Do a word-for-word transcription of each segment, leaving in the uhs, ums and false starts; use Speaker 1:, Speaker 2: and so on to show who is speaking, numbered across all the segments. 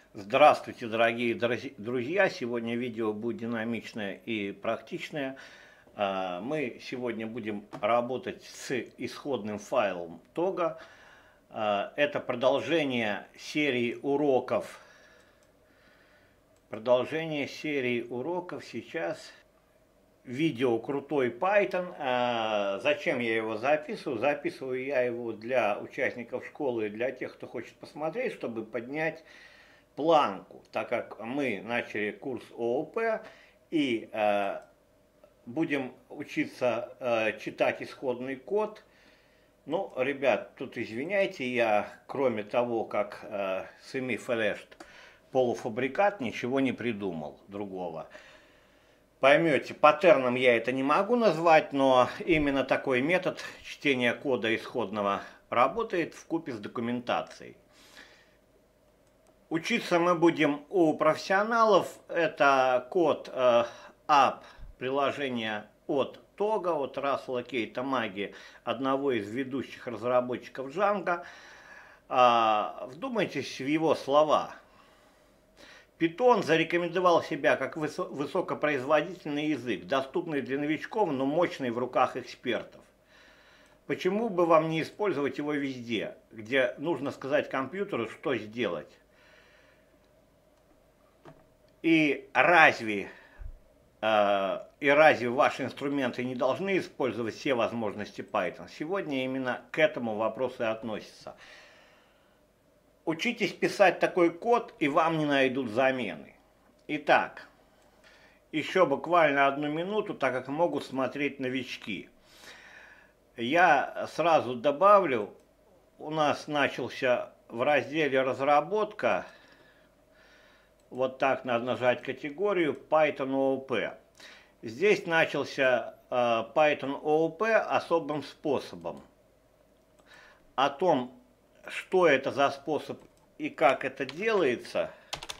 Speaker 1: Здравствуйте, дорогие друзья! Сегодня видео будет динамичное и практичное. Мы сегодня будем работать с исходным файлом Toga. Это продолжение серии уроков. Продолжение серии уроков сейчас. Видео «Крутой Python». Зачем я его записываю? Записываю я его для участников школы и для тех, кто хочет посмотреть, чтобы поднять планку, так как мы начали курс ООП и э, будем учиться э, читать исходный код. Ну, ребят, тут извиняйте, я кроме того, как э, semi-finished полуфабрикат, ничего не придумал другого. Поймете, паттерном я это не могу назвать, но именно такой метод чтения кода исходного работает вкупе с документацией. Учиться мы будем у профессионалов. Это код э, app приложения от Toga, от Рассела Кей Тамаги, одного из ведущих разработчиков Django. Э, вдумайтесь в его слова. Python зарекомендовал себя как высо высокопроизводительный язык, доступный для новичков, но мощный в руках экспертов. Почему бы вам не использовать его везде, где нужно сказать компьютеру, что сделать? И разве, э, и разве ваши инструменты не должны использовать все возможности Python? Сегодня именно к этому вопросу и относится. Учитесь писать такой код, и вам не найдут замены. Итак, еще буквально одну минуту, так как могут смотреть новички. Я сразу добавлю, у нас начался в разделе «Разработка». Вот так надо нажать категорию Python ООП. Здесь начался э, Python ООП особым способом. О том, что это за способ и как это делается,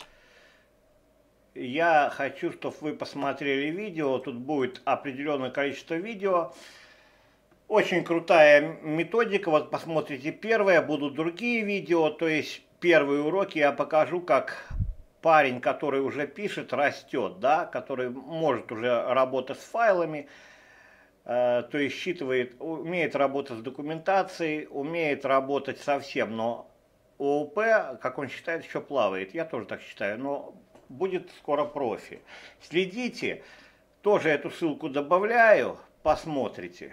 Speaker 1: я хочу, чтобы вы посмотрели видео. Тут будет определенное количество видео. Очень крутая методика. Вот посмотрите первое, будут другие видео. То есть первые уроки я покажу, как парень, который уже пишет, растет, да, который может уже работать с файлами, э, то есть считывает, умеет работать с документацией, умеет работать со всем, но ООП, как он считает, еще плавает. Я тоже так считаю, но будет скоро профи. Следите, тоже эту ссылку добавляю, посмотрите.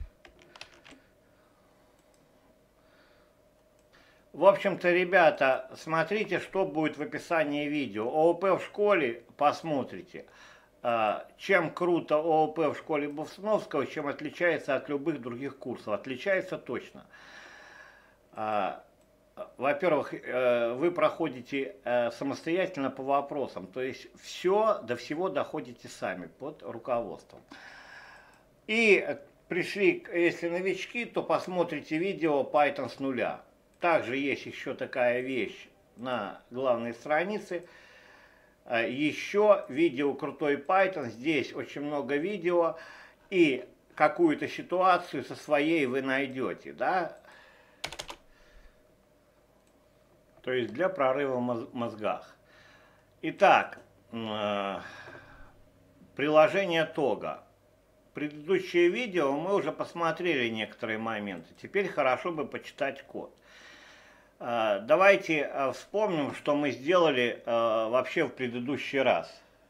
Speaker 1: В общем-то, ребята, смотрите, что будет в описании видео. ООП в школе, посмотрите. Чем круто ООП в школе Бовсуновского, чем отличается от любых других курсов. Отличается точно. Во-первых, вы проходите самостоятельно по вопросам. То есть все, до всего доходите сами под руководством. И пришли, если новички, то посмотрите видео Python с нуля. Также есть еще такая вещь на главной странице. Еще видео «Крутой Python». Здесь очень много видео. И какую-то ситуацию со своей вы найдете. Да? То есть для прорыва в мозгах. Итак, приложение Toga. Предыдущее видео мы уже посмотрели некоторые моменты. Теперь хорошо бы почитать код. Давайте вспомним, что мы сделали вообще в предыдущий раз.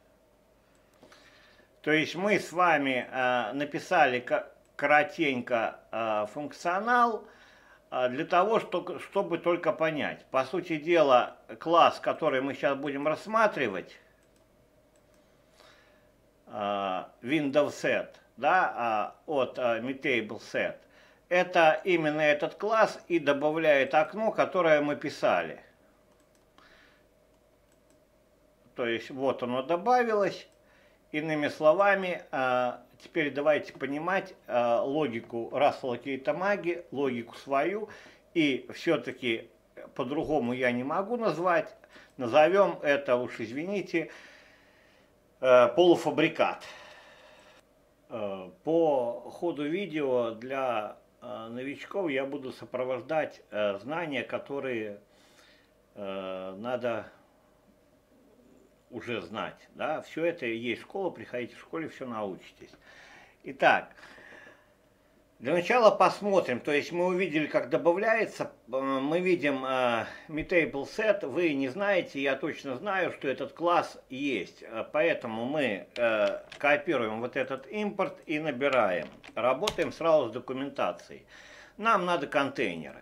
Speaker 1: То есть мы с вами написали коротенько функционал для того, чтобы только понять. По сути дела, класс, который мы сейчас будем рассматривать, WindowSet, да, от MetatableSet, это именно этот класс и добавляет окно, которое мы писали. То есть вот оно добавилось. Иными словами, теперь давайте понимать логику Рассела Кей Тамаги, логику свою. И все-таки по-другому я не могу назвать. Назовем это, уж извините, полуфабрикат. По ходу видео для новичков я буду сопровождать знания, которые надо уже знать, да, все это и есть школа, приходите в школе, все научитесь. Итак, для начала посмотрим, то есть мы увидели, как добавляется, мы видим э, Mutable Set, вы не знаете, я точно знаю, что этот класс есть, поэтому мы э, копируем вот этот импорт и набираем, работаем сразу с документацией. Нам надо контейнеры.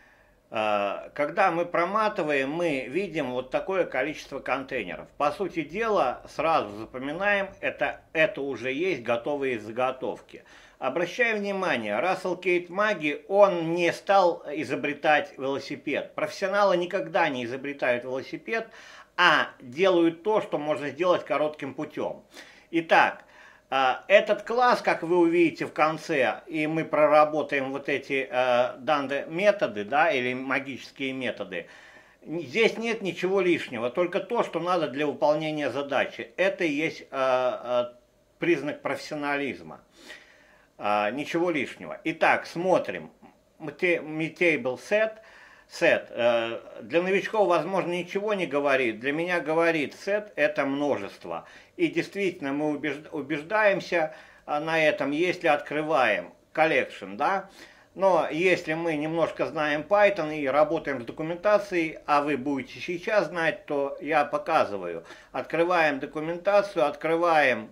Speaker 1: Э, когда мы проматываем, мы видим вот такое количество контейнеров. По сути дела, сразу запоминаем, это, это уже есть готовые заготовки. Обращаю внимание, Рассел Кейт Маги, он не стал изобретать велосипед. Профессионалы никогда не изобретают велосипед, а делают то, что можно сделать коротким путем. Итак, этот класс, как вы увидите в конце, и мы проработаем вот эти данные методы, да, или магические методы, здесь нет ничего лишнего, только то, что надо для выполнения задачи. Это и есть признак профессионализма. А, ничего лишнего. Итак, смотрим. Mutable set. set. Для новичков, возможно, ничего не говорит. Для меня говорит set – это множество. И действительно, мы убеждаемся на этом, если открываем collection, да. Но если мы немножко знаем Python и работаем с документацией, а вы будете сейчас знать, то я показываю. Открываем документацию, открываем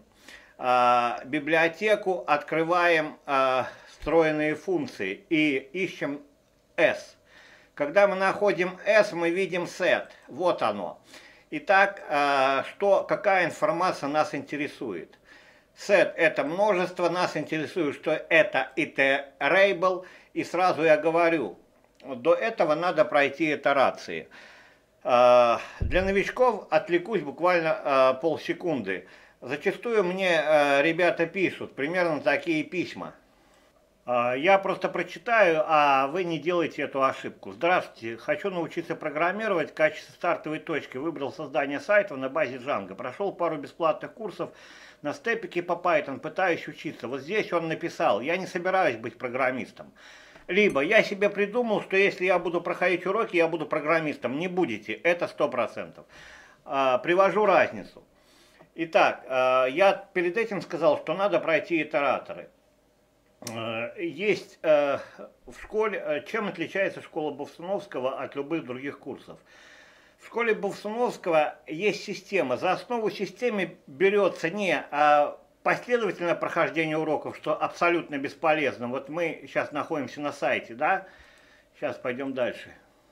Speaker 1: библиотеку, открываем э, встроенные функции и ищем S. Когда мы находим S, мы видим set. Вот оно. Итак, э, что, какая информация нас интересует? Set – это множество, нас интересует, что это iterable, и сразу я говорю, до этого надо пройти итерации. Э, для новичков отвлекусь буквально э, полсекунды. Зачастую мне э, ребята пишут примерно такие письма. Э, я просто прочитаю, а вы не делайте эту ошибку. Здравствуйте, хочу научиться программировать. В качестве стартовой точки выбрал создание сайта на базе Django. Прошел пару бесплатных курсов на степике по Python, пытаюсь учиться. Вот здесь он написал, я не собираюсь быть программистом. Либо я себе придумал, что если я буду проходить уроки, я буду программистом. Не будете, это сто процентов. Э, привожу разницу. Итак, я перед этим сказал, что надо пройти итераторы. Есть в школе, чем отличается школа Бовсуновского от любых других курсов? В школе Бовсуновского есть система. За основу системы берется не последовательное прохождение уроков, что абсолютно бесполезно. Вот мы сейчас находимся на сайте, да? Сейчас пойдем дальше.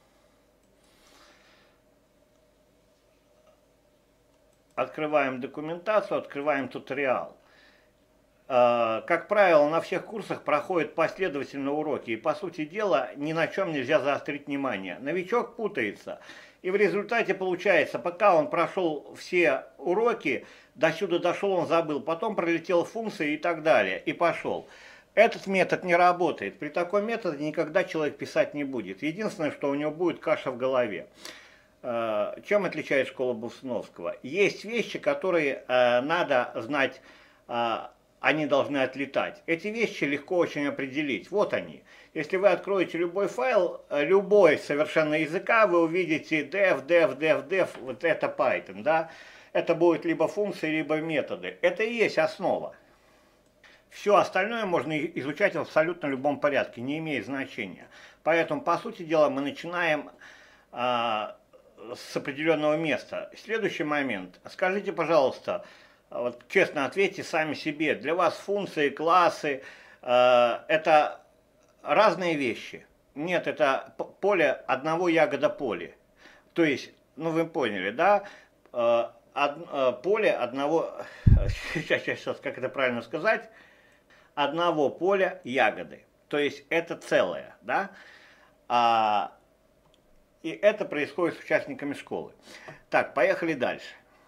Speaker 1: Открываем документацию, открываем туториал. Как правило, на всех курсах проходят последовательно уроки, и по сути дела ни на чем нельзя заострить внимание. Новичок путается, и в результате получается, пока он прошел все уроки, до сюда дошел, он забыл, потом пролетел функции и так далее, и пошел. Этот метод не работает. При таком методе никогда человек писать не будет. Единственное, что у него будет каша в голове. Чем отличает школа Бовсуновского? Есть вещи, которые э, надо знать, э, они должны отлетать. Эти вещи легко очень определить. Вот они. Если вы откроете любой файл, любой совершенно языка, вы увидите def, def, def, def, вот это Python, да? Это будет либо функции, либо методы. Это и есть основа. Все остальное можно изучать в абсолютно любом порядке, не имеет значения. Поэтому, по сути дела, мы начинаем э, с определенного места. Следующий момент. Скажите, пожалуйста, вот честно ответьте сами себе, для вас функции, классы э, это разные вещи? Нет, это поле одного ягода поле. То есть, ну вы поняли, да? Э, од, э, поле одного, сейчас, сейчас, как это правильно сказать, одного поля ягоды. То есть это целое, да? А, и это происходит с участниками школы. Так, поехали дальше.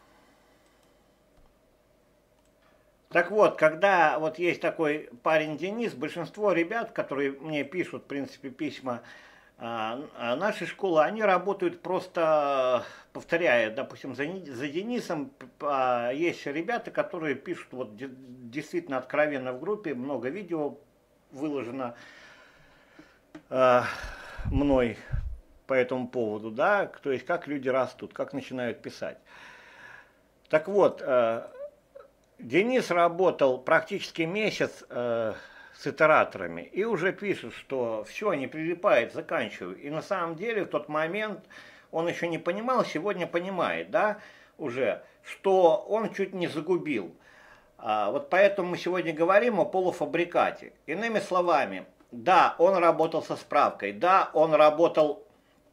Speaker 1: Так вот, когда вот есть такой парень Денис, большинство ребят, которые мне пишут, в принципе, письма а, нашей школы, они работают просто, повторяя, допустим, за, за Денисом, а, есть ребята, которые пишут вот действительно откровенно в группе, много видео выложено а, мной по этому поводу, да, то есть как люди растут, как начинают писать. Так вот, э, Денис работал практически месяц э, с итераторами и уже пишет, что все, не прилипает, заканчиваю. И на самом деле в тот момент он еще не понимал, сегодня понимает, да, уже, что он чуть не загубил. А, вот поэтому мы сегодня говорим о полуфабрикате. Иными словами, да, он работал со справкой, да, он работал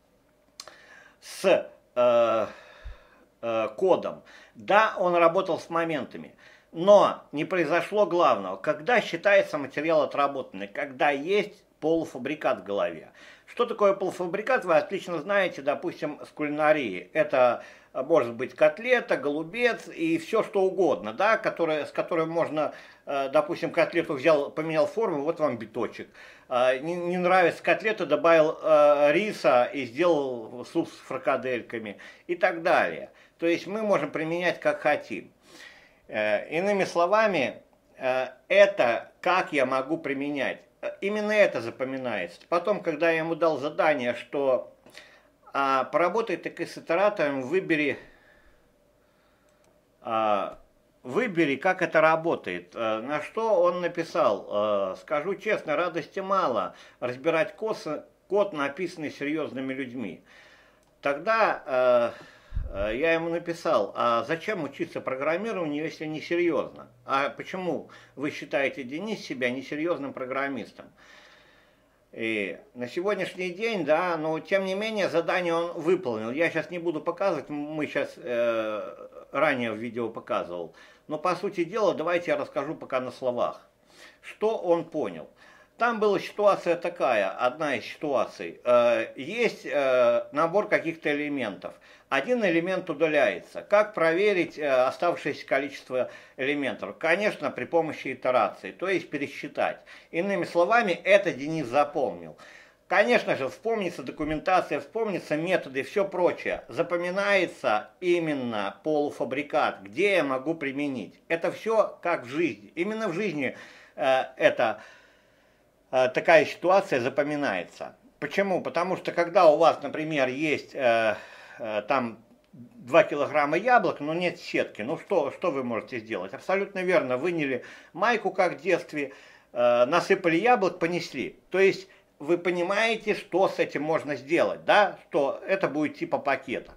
Speaker 1: с э, э, кодом, да, он работал с моментами. Но не произошло главного. Когда считается материал отработанный? Когда есть полуфабрикат в голове. Что такое полуфабрикат, вы отлично знаете, допустим, с кулинарии. Это может быть котлета, голубец и все что угодно, да, которое, с которым можно, допустим, котлету взял, поменял форму, вот вам биточек. Не, не нравится котлета, добавил риса и сделал суп с фрикадельками и так далее. То есть мы можем применять как хотим. Иными словами, это как я могу применять. Именно это запоминается. Потом, когда я ему дал задание, что а, поработай так и с итератором, выбери, а, выбери, как это работает. А, на что он написал, а, скажу честно, радости мало разбирать код, код написанный серьезными людьми. Тогда... А, я ему написал, а зачем учиться программированию, если не серьезно? А почему вы считаете, Денис, себя несерьезным программистом? И на сегодняшний день, да, но тем не менее задание он выполнил. Я сейчас не буду показывать, мы сейчас э, ранее в видео показывал. Но по сути дела, давайте я расскажу пока на словах. Что он понял? Там была ситуация такая, одна из ситуаций. Есть набор каких-то элементов. Один элемент удаляется. Как проверить оставшееся количество элементов? Конечно, при помощи итерации, то есть пересчитать. Иными словами, это Денис запомнил. Конечно же, вспомнится документация, вспомнится методы и все прочее. Запоминается именно полуфабрикат, где я могу применить. Это все как в жизни. Именно в жизни это... такая ситуация запоминается. Почему? Потому что когда у вас, например, есть э, э, там два килограмма яблок, но нет сетки, ну что, что вы можете сделать? Абсолютно верно, выняли майку, как в детстве, э, насыпали яблок, понесли. То есть вы понимаете, что с этим можно сделать, да? Что это будет типа пакета.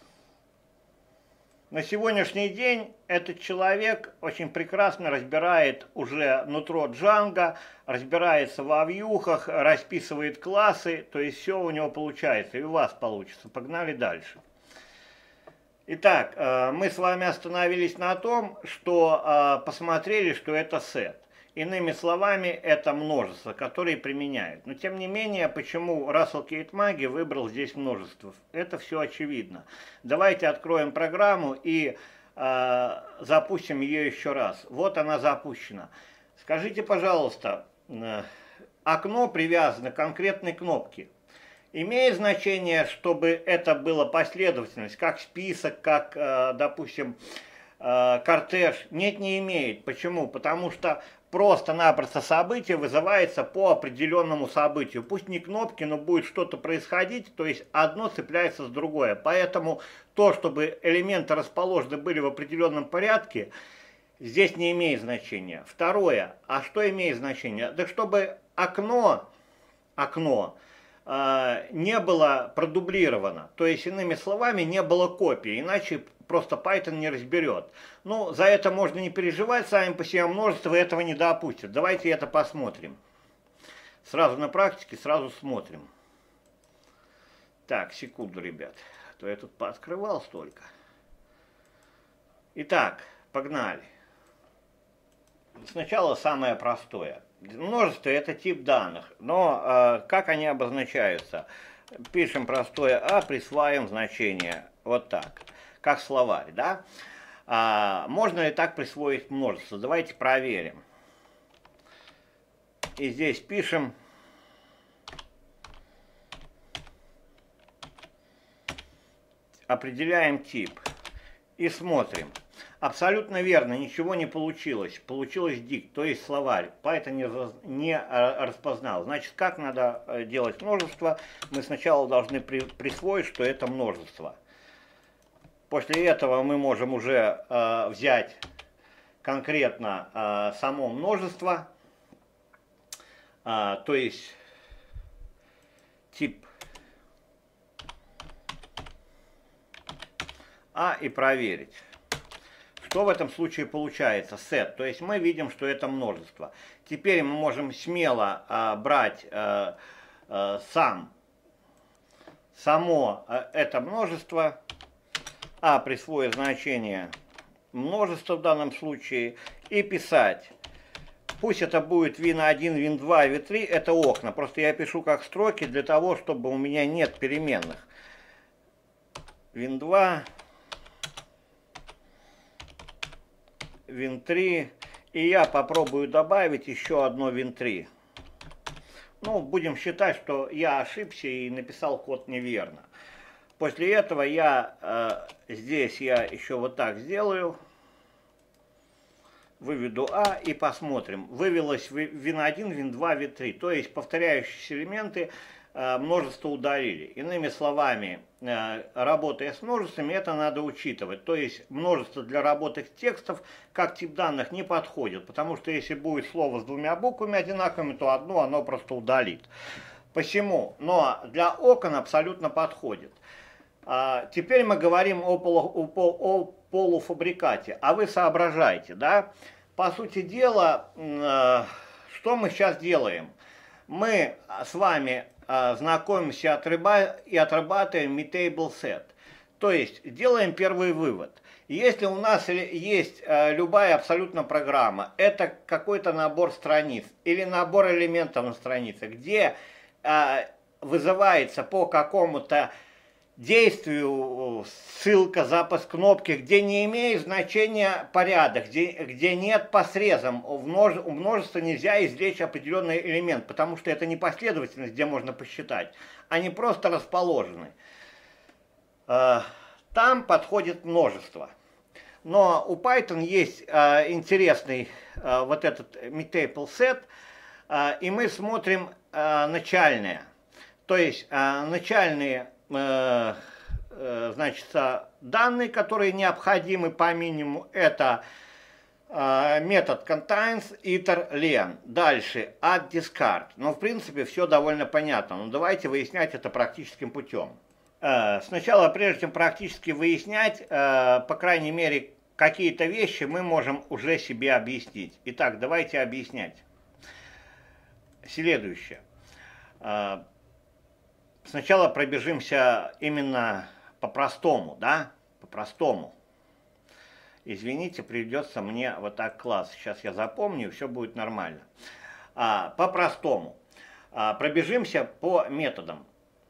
Speaker 1: На сегодняшний день этот человек очень прекрасно разбирает уже нутро Django, разбирается во вьюхах, расписывает классы, то есть все у него получается, и у вас получится. Погнали дальше. Итак, мы с вами остановились на том, что посмотрели, что это сет. Иными словами, это множество, которые применяют. Но тем не менее, почему Russell Кейт-Маги выбрал здесь множество? Это все очевидно. Давайте откроем программу и э, запустим ее еще раз. Вот она запущена. Скажите, пожалуйста, э, окно привязано к конкретной кнопке. Имеет значение, чтобы это была последовательность, как список, как, э, допустим, э, кортеж? Нет, не имеет. Почему? Потому что просто-напросто событие вызывается по определенному событию. Пусть не кнопки, но будет что-то происходить, то есть одно цепляется с другое. Поэтому то, чтобы элементы расположены были в определенном порядке, здесь не имеет значения. Второе, а что имеет значение? Да чтобы окно, окно э, не было продублировано, то есть, иными словами, не было копии, иначе просто Python не разберет. Ну, за это можно не переживать, сами по себе множество этого не допустят. Давайте это посмотрим. Сразу на практике, сразу смотрим. Так, секунду, ребят, а то я тут пооткрывал столько. Итак, погнали. Сначала самое простое. Множество – это тип данных, но э, как они обозначаются? Пишем простое А, присваиваем значение. Вот так. Как словарь, да? А, можно ли так присвоить множество? Давайте проверим. И здесь пишем определяем тип и смотрим. Абсолютно верно, ничего не получилось. Получилось дикт, то есть словарь. Python не, не распознал. Значит, как надо делать множество? Мы сначала должны при, присвоить, что это множество. После этого мы можем уже э, взять конкретно э, само множество, э, то есть тип А и проверить. Что в этом случае получается? Set. То есть мы видим, что это множество. Теперь мы можем смело э, брать э, э, сам, само э, это множество, а присвоить значение множества в данном случае, и писать. Пусть это будет вин один, вин два, вин три, это окна. Просто я пишу как строки для того, чтобы у меня нет переменных. вин два, вин три, и я попробую добавить еще одно вин три. Ну, будем считать, что я ошибся и написал код неверно. После этого я э, здесь я еще вот так сделаю. Выведу А и посмотрим. Вывелось вин один, вин два, вин три. То есть повторяющиеся элементы э, множество удалили. Иными словами, э, работая с множествами, это надо учитывать. То есть множество для работы текстов как тип данных не подходит. Потому что если будет слово с двумя буквами одинаковыми, то одно оно просто удалит. Посему, но для окон абсолютно подходит. А, теперь мы говорим о, полу, о, о полуфабрикате, а вы соображаете, да? По сути дела, э, что мы сейчас делаем? Мы с вами э, знакомимся отрыба, и отрабатываем Mutable Set. То есть делаем первый вывод. Если у нас есть э, любая абсолютно программа, это какой-то набор страниц или набор элементов на странице, где э, вызывается по какому-то действию ссылка, запуск кнопки, где не имеет значения порядок, где, где нет по срезам, у, множе, у множества нельзя извлечь определенный элемент, потому что это не последовательность, где можно посчитать, они просто расположены. Там подходит множество. Но у Python есть интересный вот этот Mutable Set, и мы смотрим начальные, то есть начальные значит, данные, которые необходимы по минимуму, это метод contains, iter, len. Дальше add, discard. Но в принципе все довольно понятно. Но давайте выяснять это практическим путем. Сначала, прежде чем практически выяснять, по крайней мере, какие-то вещи мы можем уже себе объяснить. Итак, давайте объяснять. Следующее. Сначала пробежимся именно по-простому, да, по-простому. Извините, придется мне вот так класс. Сейчас я запомню, все будет нормально. А, по-простому. А, пробежимся по методам.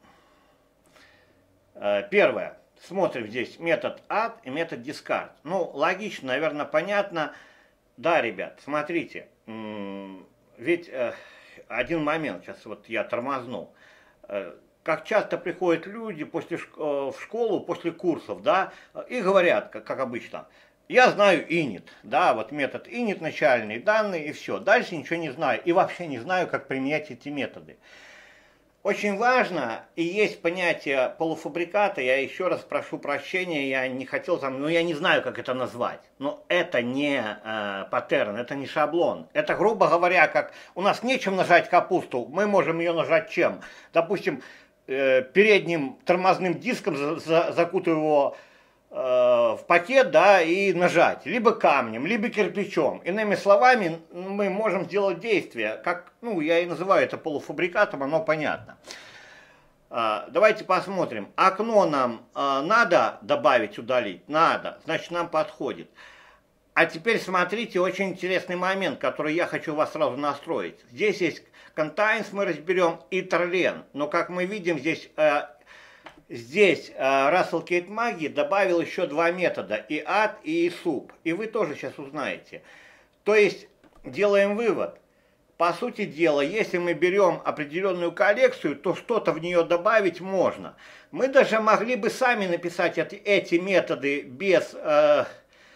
Speaker 1: А, первое. Смотрим здесь метод add и метод discard. Ну, логично, наверное, понятно. Да, ребят, смотрите. Ведь э, один момент, сейчас вот я тормозну. Как часто приходят люди после, в школу, после курсов, да, и говорят, как, как обычно, я знаю init, да, вот метод init, начальные данные, и все. Дальше ничего не знаю, и вообще не знаю, как применять эти методы. Очень важно, и есть понятие полуфабриката, я еще раз прошу прощения, я не хотел там, ну я не знаю, как это назвать, но это не э, паттерн, это не шаблон. Это, грубо говоря, как у нас нечем нажать капусту, мы можем ее нажать чем? Допустим, передним тормозным диском, за, за, закутываю его э, в пакет, да, и нажать. Либо камнем, либо кирпичом. Иными словами, мы можем сделать действие, как, ну, я и называю это полуфабрикатом, оно понятно. Э, давайте посмотрим. Окно нам э, надо добавить, удалить? Надо. Значит, нам подходит. А теперь смотрите, очень интересный момент, который я хочу вас сразу настроить. Здесь есть contains, мы разберем, iter, len. Но как мы видим, здесь, э, здесь э, Russell Кейт Маги добавил еще два метода, и add, и sub. И вы тоже сейчас узнаете. То есть делаем вывод. По сути дела, если мы берем определенную коллекцию, то что-то в нее добавить можно. Мы даже могли бы сами написать эти, эти методы без... Э,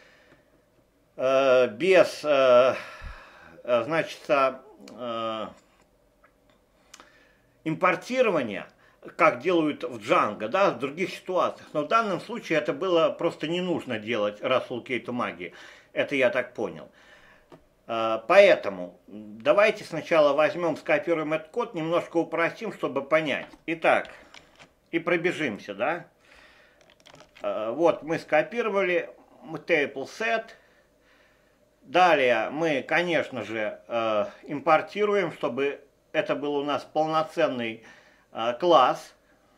Speaker 1: без, значит, импортирования, как делают в Django, да, в других ситуациях. Но в данном случае это было просто не нужно делать Russell Кейту магии. Это я так понял. Поэтому давайте сначала возьмем, скопируем этот код, немножко упростим, чтобы понять. Итак, и пробежимся, да. Вот мы скопировали table set. Далее мы, конечно же, импортируем, чтобы это был у нас полноценный класс.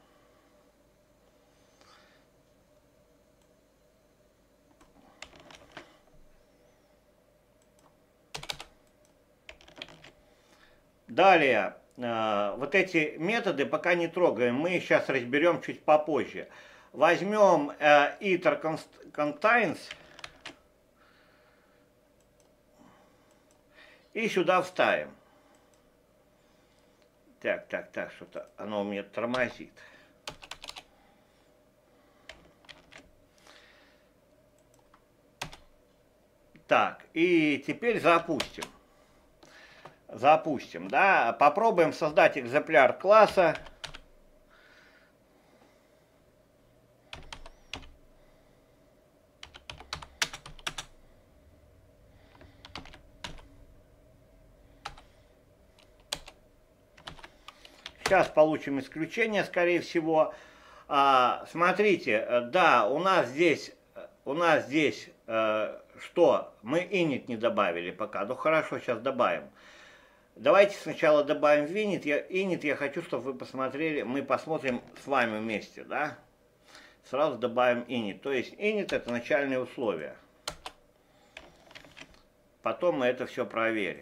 Speaker 1: Далее, э, вот эти методы пока не трогаем, мы их сейчас разберем чуть попозже. Возьмем э, iter contains и сюда вставим. Так, так, так, что-то оно у меня тормозит. Так, и теперь запустим. Запустим, да, попробуем создать экземпляр класса. Сейчас получим исключение, скорее всего. А, смотрите, да, у нас здесь, у нас здесь э, что? Мы init не добавили пока. Ну хорошо, сейчас добавим. Давайте сначала добавим в init. Я, init я хочу, чтобы вы посмотрели, мы посмотрим с вами вместе, да? Сразу добавим init. То есть init это начальные условия. Потом мы это все проверим.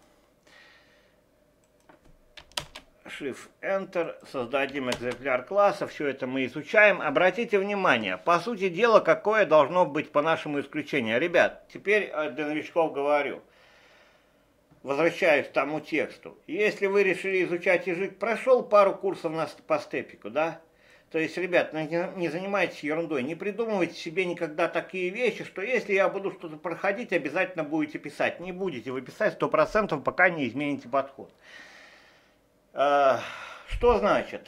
Speaker 1: Shift-Enter, создадим экземпляр класса, все это мы изучаем. Обратите внимание, по сути дела, какое должно быть по нашему исключению. Ребят, теперь для новичков говорю. Возвращаюсь к тому тексту. Если вы решили изучать язык, прошел пару курсов на, по степику, да? То есть, ребят, не, не занимайтесь ерундой, не придумывайте себе никогда такие вещи, что если я буду что-то проходить, обязательно будете писать. Не будете вы писать сто процентов, пока не измените подход. А, что значит?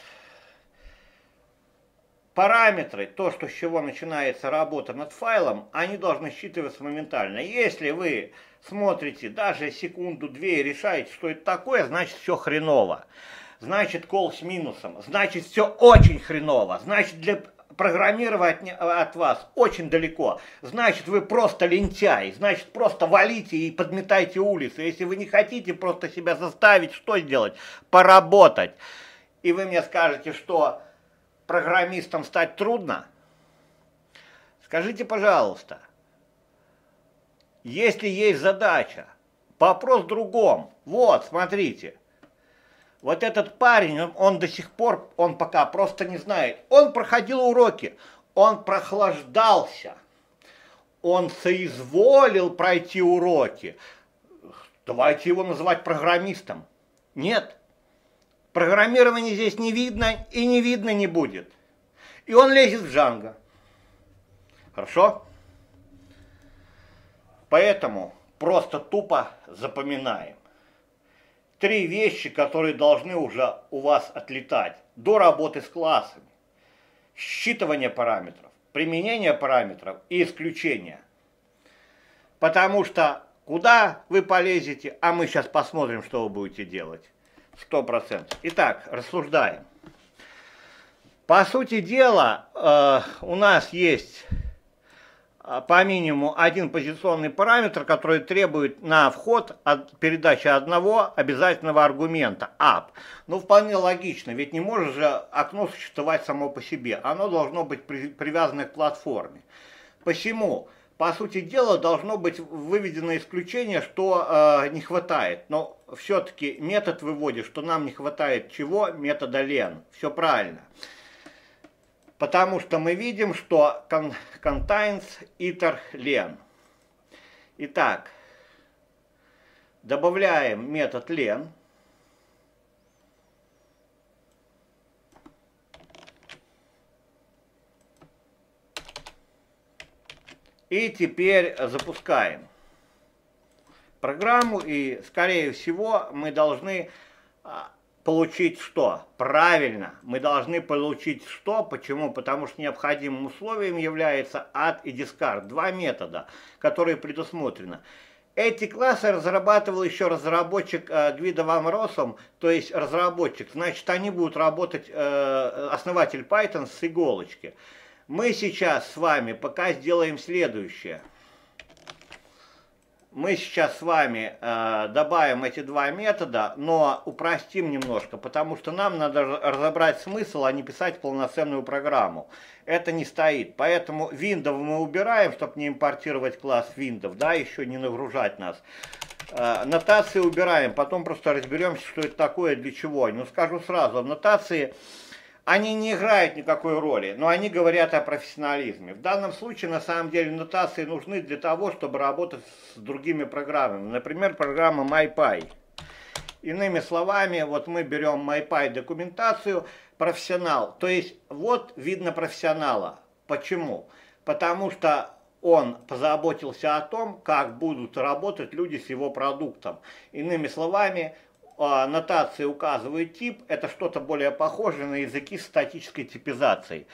Speaker 1: Параметры, то, что с чего начинается работа над файлом, они должны считываться моментально. Если вы смотрите даже секунду-две и решаете, что это такое, значит все хреново. Значит кол с минусом, значит все очень хреново, значит для программирования от, от вас очень далеко, значит вы просто лентяй, значит просто валите и подметайте улицы. Если вы не хотите просто себя заставить, что сделать? Поработать. И вы мне скажете, что программистом стать трудно? Скажите, пожалуйста, если есть задача, вопрос в другом. Вот, смотрите. Вот этот парень, он, он до сих пор, он пока просто не знает. Он проходил уроки, он прохлаждался, он соизволил пройти уроки. Давайте его называть программистом. Нет. Программирования здесь не видно и не видно не будет. И он лезет в Django. Хорошо? Поэтому просто тупо запоминаем. Три вещи, которые должны уже у вас отлетать до работы с классами. Считывание параметров, применение параметров и исключение. Потому что куда вы полезете, а мы сейчас посмотрим, что вы будете делать. Сто процентов. Итак, рассуждаем. По сути дела, э, у нас есть э, по минимуму один позиционный параметр, который требует на вход от передачи одного обязательного аргумента up. Ну, вполне логично, ведь не может же окно существовать само по себе. Оно должно быть при, привязано к платформе. Посему, по сути дела, должно быть выведено исключение, что э, не хватает. Но все-таки метод выводит, что нам не хватает чего? Метода len. Все правильно. Потому что мы видим, что contains iter len. Итак, добавляем метод len. И теперь запускаем программу, и, скорее всего, мы должны получить что? Правильно, мы должны получить что? Почему? Потому что необходимым условием является add и discard, два метода, которые предусмотрены. Эти классы разрабатывал еще разработчик э, Гвидо ван Россум, то есть разработчик, значит они будут работать, э, основатель Python с иголочки. Мы сейчас с вами пока сделаем следующее. Мы сейчас с вами э, добавим эти два метода, но упростим немножко, потому что нам надо разобрать смысл, а не писать полноценную программу. Это не стоит. Поэтому Windows мы убираем, чтобы не импортировать класс Windows, да, еще не нагружать нас. Э, нотации убираем, потом просто разберемся, что это такое, для чего. Ну, скажу сразу, нотации... Они не играют никакой роли, но они говорят о профессионализме. В данном случае, на самом деле, нотации нужны для того, чтобы работать с другими программами. Например, программа MyPy. Иными словами, вот мы берем MyPy документацию, профессионал. То есть, вот видно профессионала. Почему? Потому что он позаботился о том, как будут работать люди с его продуктом. Иными словами, нотации указывают тип, это что-то более похожее на языки с статической типизацией.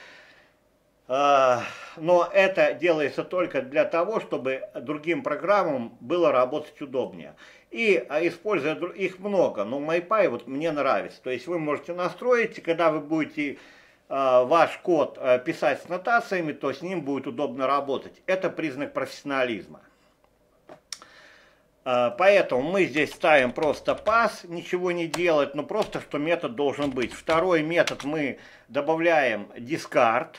Speaker 1: Но это делается только для того, чтобы другим программам было работать удобнее. И используя их много, но MyPy вот мне нравится. То есть вы можете настроить, и когда вы будете ваш код писать с нотациями, то с ним будет удобно работать. Это признак профессионализма. Поэтому мы здесь ставим просто pass, ничего не делать, но просто, что метод должен быть. Второй метод мы добавляем discard.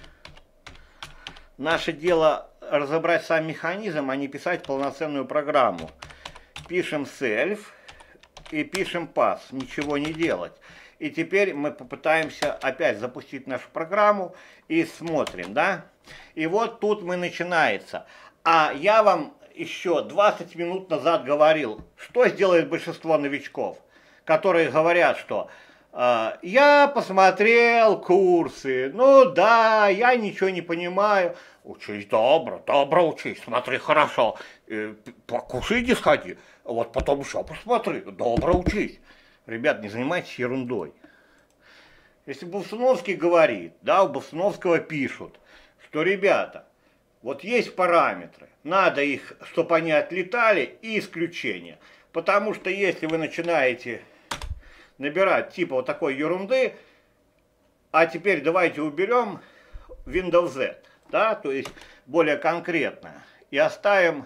Speaker 1: Наше дело разобрать сам механизм, а не писать полноценную программу. Пишем self и пишем pass, ничего не делать. И теперь мы попытаемся опять запустить нашу программу и смотрим, да? И вот тут мы начинается. А я вам еще двадцать минут назад говорил, что сделает большинство новичков, которые говорят, что э, я посмотрел курсы, ну да, я ничего не понимаю. Учись добро, добро учись, смотри хорошо, э, покушай иди сходи, вот потом еще посмотри, добро учись. Ребят, не занимайтесь ерундой. Если Болсуновский говорит, да, у Болсуновского пишут, что ребята, вот есть параметры, надо их, чтобы они отлетали, и исключения. Потому что если вы начинаете набирать типа вот такой ерунды, а теперь давайте уберем Windows Z, да, то есть более конкретно, и оставим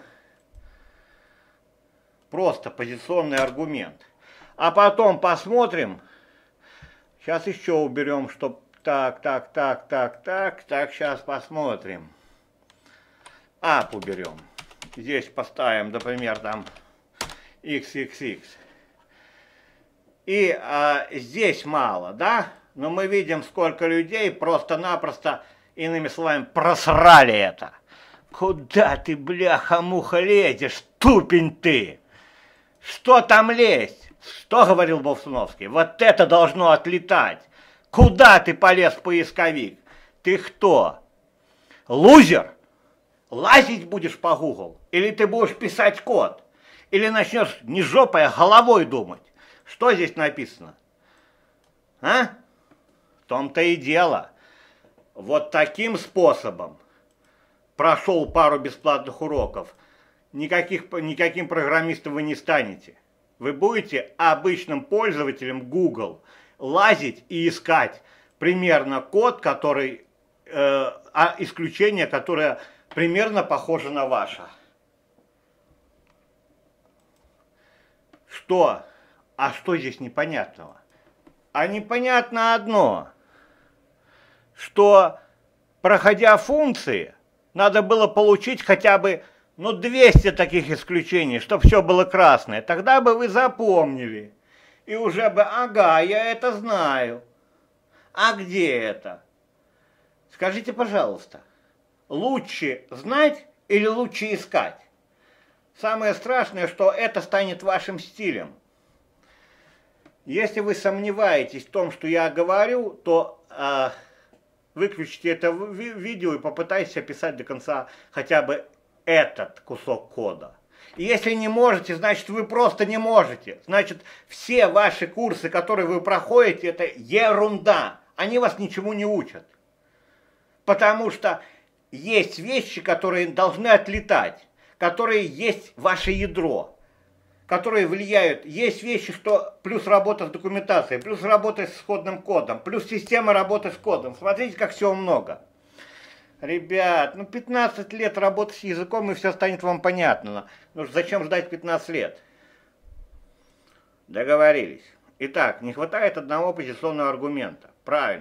Speaker 1: просто позиционный аргумент. А потом посмотрим, сейчас еще уберем, чтоб так, так, так, так, так, так, сейчас посмотрим. Up уберем. Здесь поставим, например, там икс икс икс. И а, здесь мало, да? Но мы видим, сколько людей просто-напросто, иными словами, просрали это. Куда ты, бляха-муха, лезешь, тупень ты? Что там лезть? Что говорил Болсуновский? Вот это должно отлетать. Куда ты полез в поисковик? Ты кто? Лузер? Лазить будешь по Google? Или ты будешь писать код? Или начнешь не жопой, а головой думать? Что здесь написано? А? В том-то и дело. Вот таким способом прошел пару бесплатных уроков. Никаких, никаким программистом вы не станете. Вы будете обычным пользователем Google лазить и искать примерно код, который, э, а исключение, которое примерно похоже на ваше. Что? А что здесь непонятного? А непонятно одно, что, проходя функции, надо было получить хотя бы, ну, двести таких исключений, чтобы все было красное. Тогда бы вы запомнили. И уже бы, ага, я это знаю. А где это? Скажите, пожалуйста. Лучше знать или лучше искать? Самое страшное, что это станет вашим стилем. Если вы сомневаетесь в том, что я говорю, то э, выключите это видео и попытайтесь описать до конца хотя бы этот кусок кода. И если не можете, значит вы просто не можете. Значит, все ваши курсы, которые вы проходите, это ерунда. Они вас ничему не учат. Потому что есть вещи, которые должны отлетать, которые есть ваше ядро, которые влияют. Есть вещи, что плюс работа с документацией, плюс работа с исходным кодом, плюс система работы с кодом. Смотрите, как всего много. Ребят, ну пятнадцать лет работы с языком, и все станет вам понятно. Ну зачем ждать пятнадцать лет? Договорились. Итак, не хватает одного позиционного аргумента. Правильно.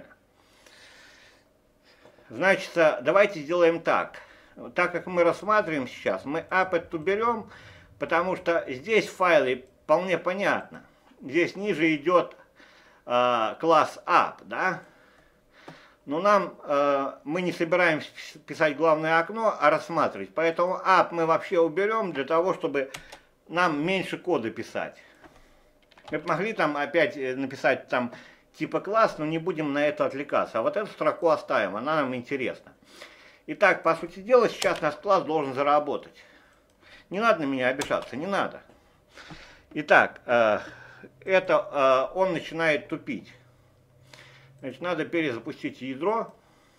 Speaker 1: Значит, давайте сделаем так. Так как мы рассматриваем сейчас, мы app берем, потому что здесь в файле вполне понятно. Здесь ниже идет э, класс app, да? Но нам, э, мы не собираемся писать главное окно, а рассматривать. Поэтому app мы вообще уберем для того, чтобы нам меньше кода писать. Мы могли там опять написать там типа класс, но не будем на это отвлекаться. А вот эту строку оставим, она нам интересна. Итак, по сути дела, сейчас наш класс должен заработать. Не надо на меня обижаться, не надо. Итак, э, это э, он начинает тупить. Значит, надо перезапустить ядро.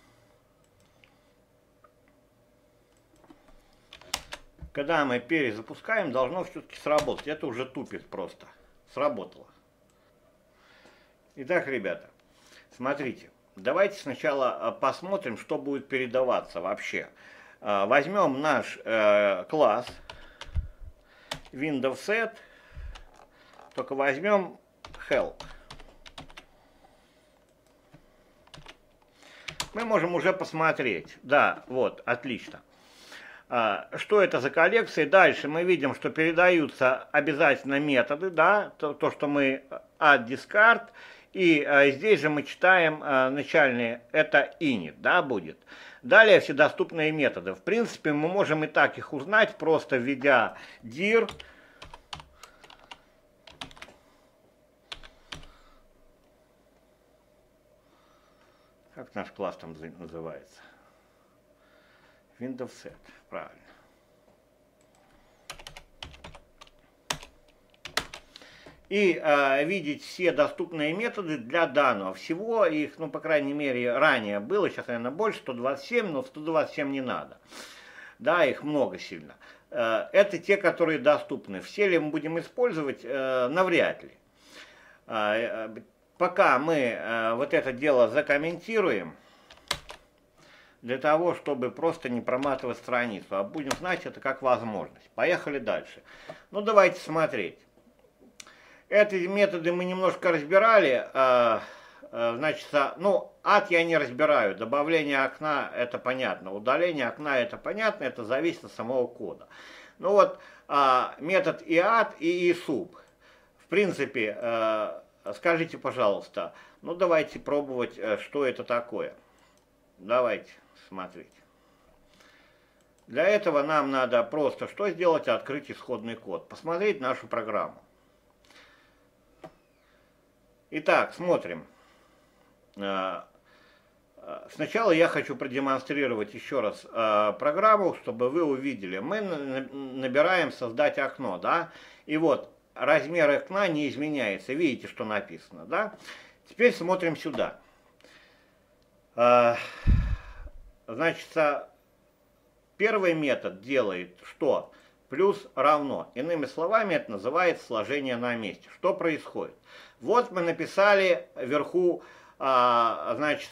Speaker 1: Когда мы перезапускаем, должно все-таки сработать. Это уже тупит просто. Сработало. Итак, ребята, смотрите. Давайте сначала посмотрим, что будет передаваться вообще. Возьмем наш э, класс Windows Set, только возьмем Help. Мы можем уже посмотреть. Да, вот, отлично. А, что это за коллекции? Дальше мы видим, что передаются обязательно методы, да, то, то что мы add discard. И а, здесь же мы читаем а, начальные, это init, да, будет. Далее все доступные методы. В принципе, мы можем и так их узнать, просто введя dir. Как наш класс там называется? Windows Set, правильно. И э, видеть все доступные методы для данного. Всего их, ну, по крайней мере, ранее было, сейчас, наверное, больше, сто двадцать семь, но сто двадцать семь не надо. Да, их много сильно. Э, это те, которые доступны. Все ли мы будем использовать? Э, навряд ли. Э, Пока мы э, вот это дело закомментируем, для того, чтобы просто не проматывать страницу, а будем знать это как возможность. Поехали дальше. Ну, давайте смотреть. Эти методы мы немножко разбирали. Э, э, значит, ну, add я не разбираю. Добавление окна, это понятно. Удаление окна, это понятно. Это зависит от самого кода. Ну вот, э, метод и add и isub. В принципе, э, скажите, пожалуйста, ну давайте пробовать, что это такое. Давайте смотреть. Для этого нам надо просто что сделать? Открыть исходный код. Посмотреть нашу программу. Итак, смотрим. Сначала я хочу продемонстрировать еще раз программу, чтобы вы увидели. Мы набираем «Создать окно», да? И вот. Размер окна не изменяется. Видите, что написано, да? Теперь смотрим сюда. Значит, первый метод делает что? Плюс равно. Иными словами, это называется сложение на месте. Что происходит? Вот мы написали вверху, значит,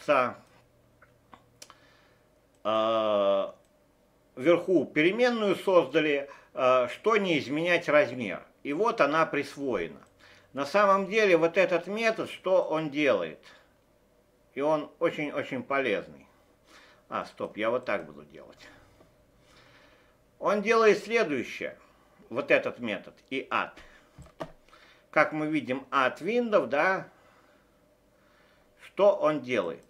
Speaker 1: вверху переменную создали, что не изменять размер. И вот она присвоена. На самом деле вот этот метод, что он делает? И он очень-очень полезный. А, стоп, я вот так буду делать. Он делает следующее. Вот этот метод и add. Как мы видим, add window, да? Что он делает?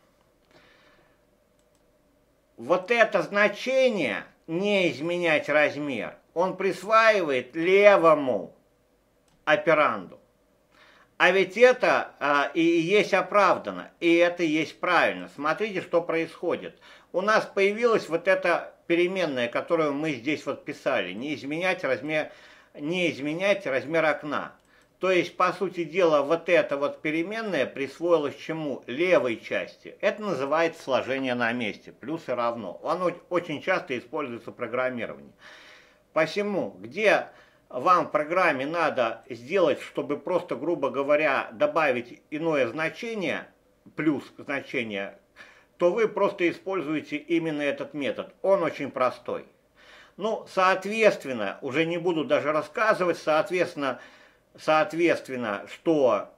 Speaker 1: Вот это значение не изменять размер он присваивает левому операнду. А ведь это а, и есть оправдано, и это есть правильно. Смотрите, что происходит. У нас появилась вот эта переменная, которую мы здесь вот писали, не изменять размер, не изменять размер окна. То есть, по сути дела, вот эта вот переменная присвоилась чему? Левой части. Это называется сложение на месте, плюс и равно. Оно очень часто используется в программировании. Посему, где вам в программе надо сделать, чтобы просто, грубо говоря, добавить иное значение, плюс значение, то вы просто используете именно этот метод. Он очень простой. Ну, соответственно, уже не буду даже рассказывать, соответственно, соответственно, что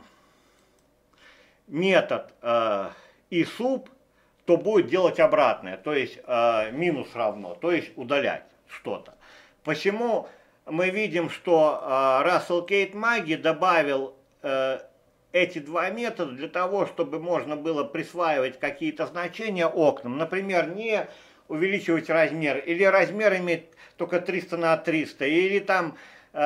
Speaker 1: метод э, и суп, то будет делать обратное, то есть э, минус равно, то есть удалять что-то. Посему мы видим, что э, Russell Кейт Маги добавил э, эти два метода для того, чтобы можно было присваивать какие-то значения окнам. Например, не увеличивать размер, или размер иметь только триста на триста, или там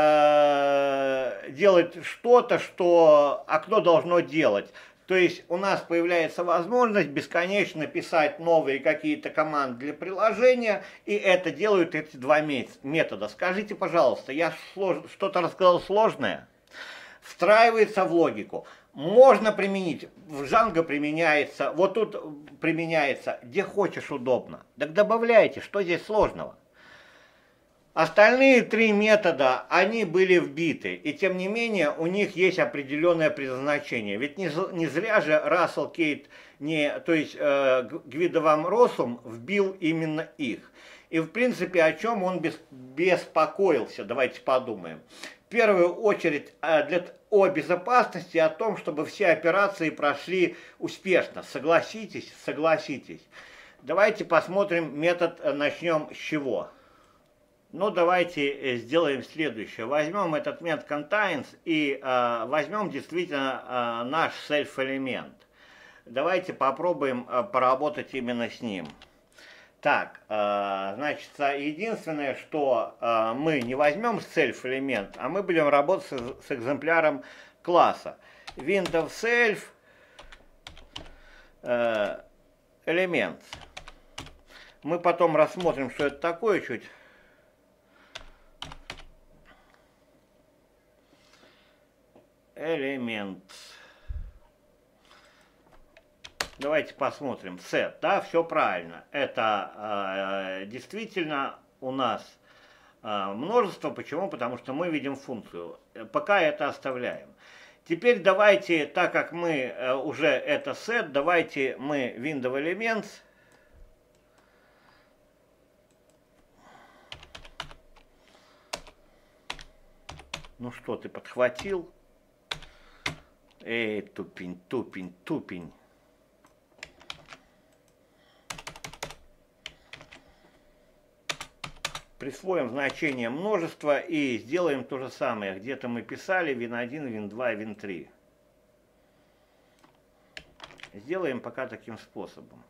Speaker 1: делать что-то, что окно должно делать. То есть у нас появляется возможность бесконечно писать новые какие-то команды для приложения, и это делают эти два метода. Скажите, пожалуйста, я что-то рассказал сложное? Встраивается в логику. Можно применить, в Django применяется, вот тут применяется, где хочешь удобно. Так добавляйте, что здесь сложного? Остальные три метода, они были вбиты, и тем не менее у них есть определенное предназначение. Ведь не, не зря же Russell Кейт, не, то есть э, Гвидовам Росум вбил именно их. И в принципе о чем он бес, беспокоился, давайте подумаем. В первую очередь э, для, о безопасности, о том, чтобы все операции прошли успешно. Согласитесь, согласитесь. Давайте посмотрим метод, э, начнем с чего. Ну, давайте сделаем следующее. Возьмем этот метод contains и э, возьмем действительно э, наш self-элемент. Давайте попробуем э, поработать именно с ним. Так, э, значит, единственное, что э, мы не возьмем self-элемент, а мы будем работать с, с экземпляром класса. Windows self э, элемент. Мы потом рассмотрим, что это такое чуть. Элемент. Давайте посмотрим. Set, да, все правильно. Это э, действительно у нас э, множество. Почему? Потому что мы видим функцию. Пока это оставляем. Теперь давайте, так как мы э, уже это set, давайте мы Windows Elements. Ну что, ты подхватил? Эй, тупень, тупень, тупень. Присвоим значение множества и сделаем то же самое. Где-то мы писали вин один, вин два, вин три. Сделаем пока таким способом.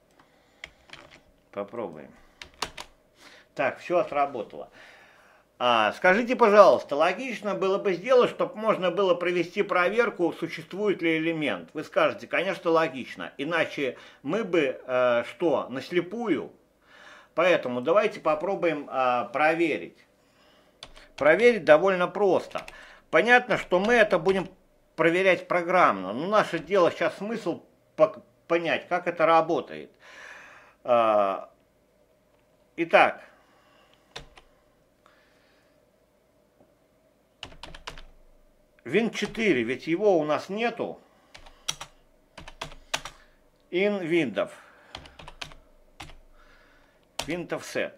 Speaker 1: Попробуем. Так, все отработало. А, скажите, пожалуйста, логично было бы сделать, чтобы можно было провести проверку, существует ли элемент. Вы скажете, конечно, логично, иначе мы бы э, что, наслепую? Поэтому давайте попробуем э, проверить. Проверить довольно просто. Понятно, что мы это будем проверять программно, но наше дело сейчас смысл понять, как это работает. Э, итак. вин четыре, ведь его у нас нету. In Windows. Windows set.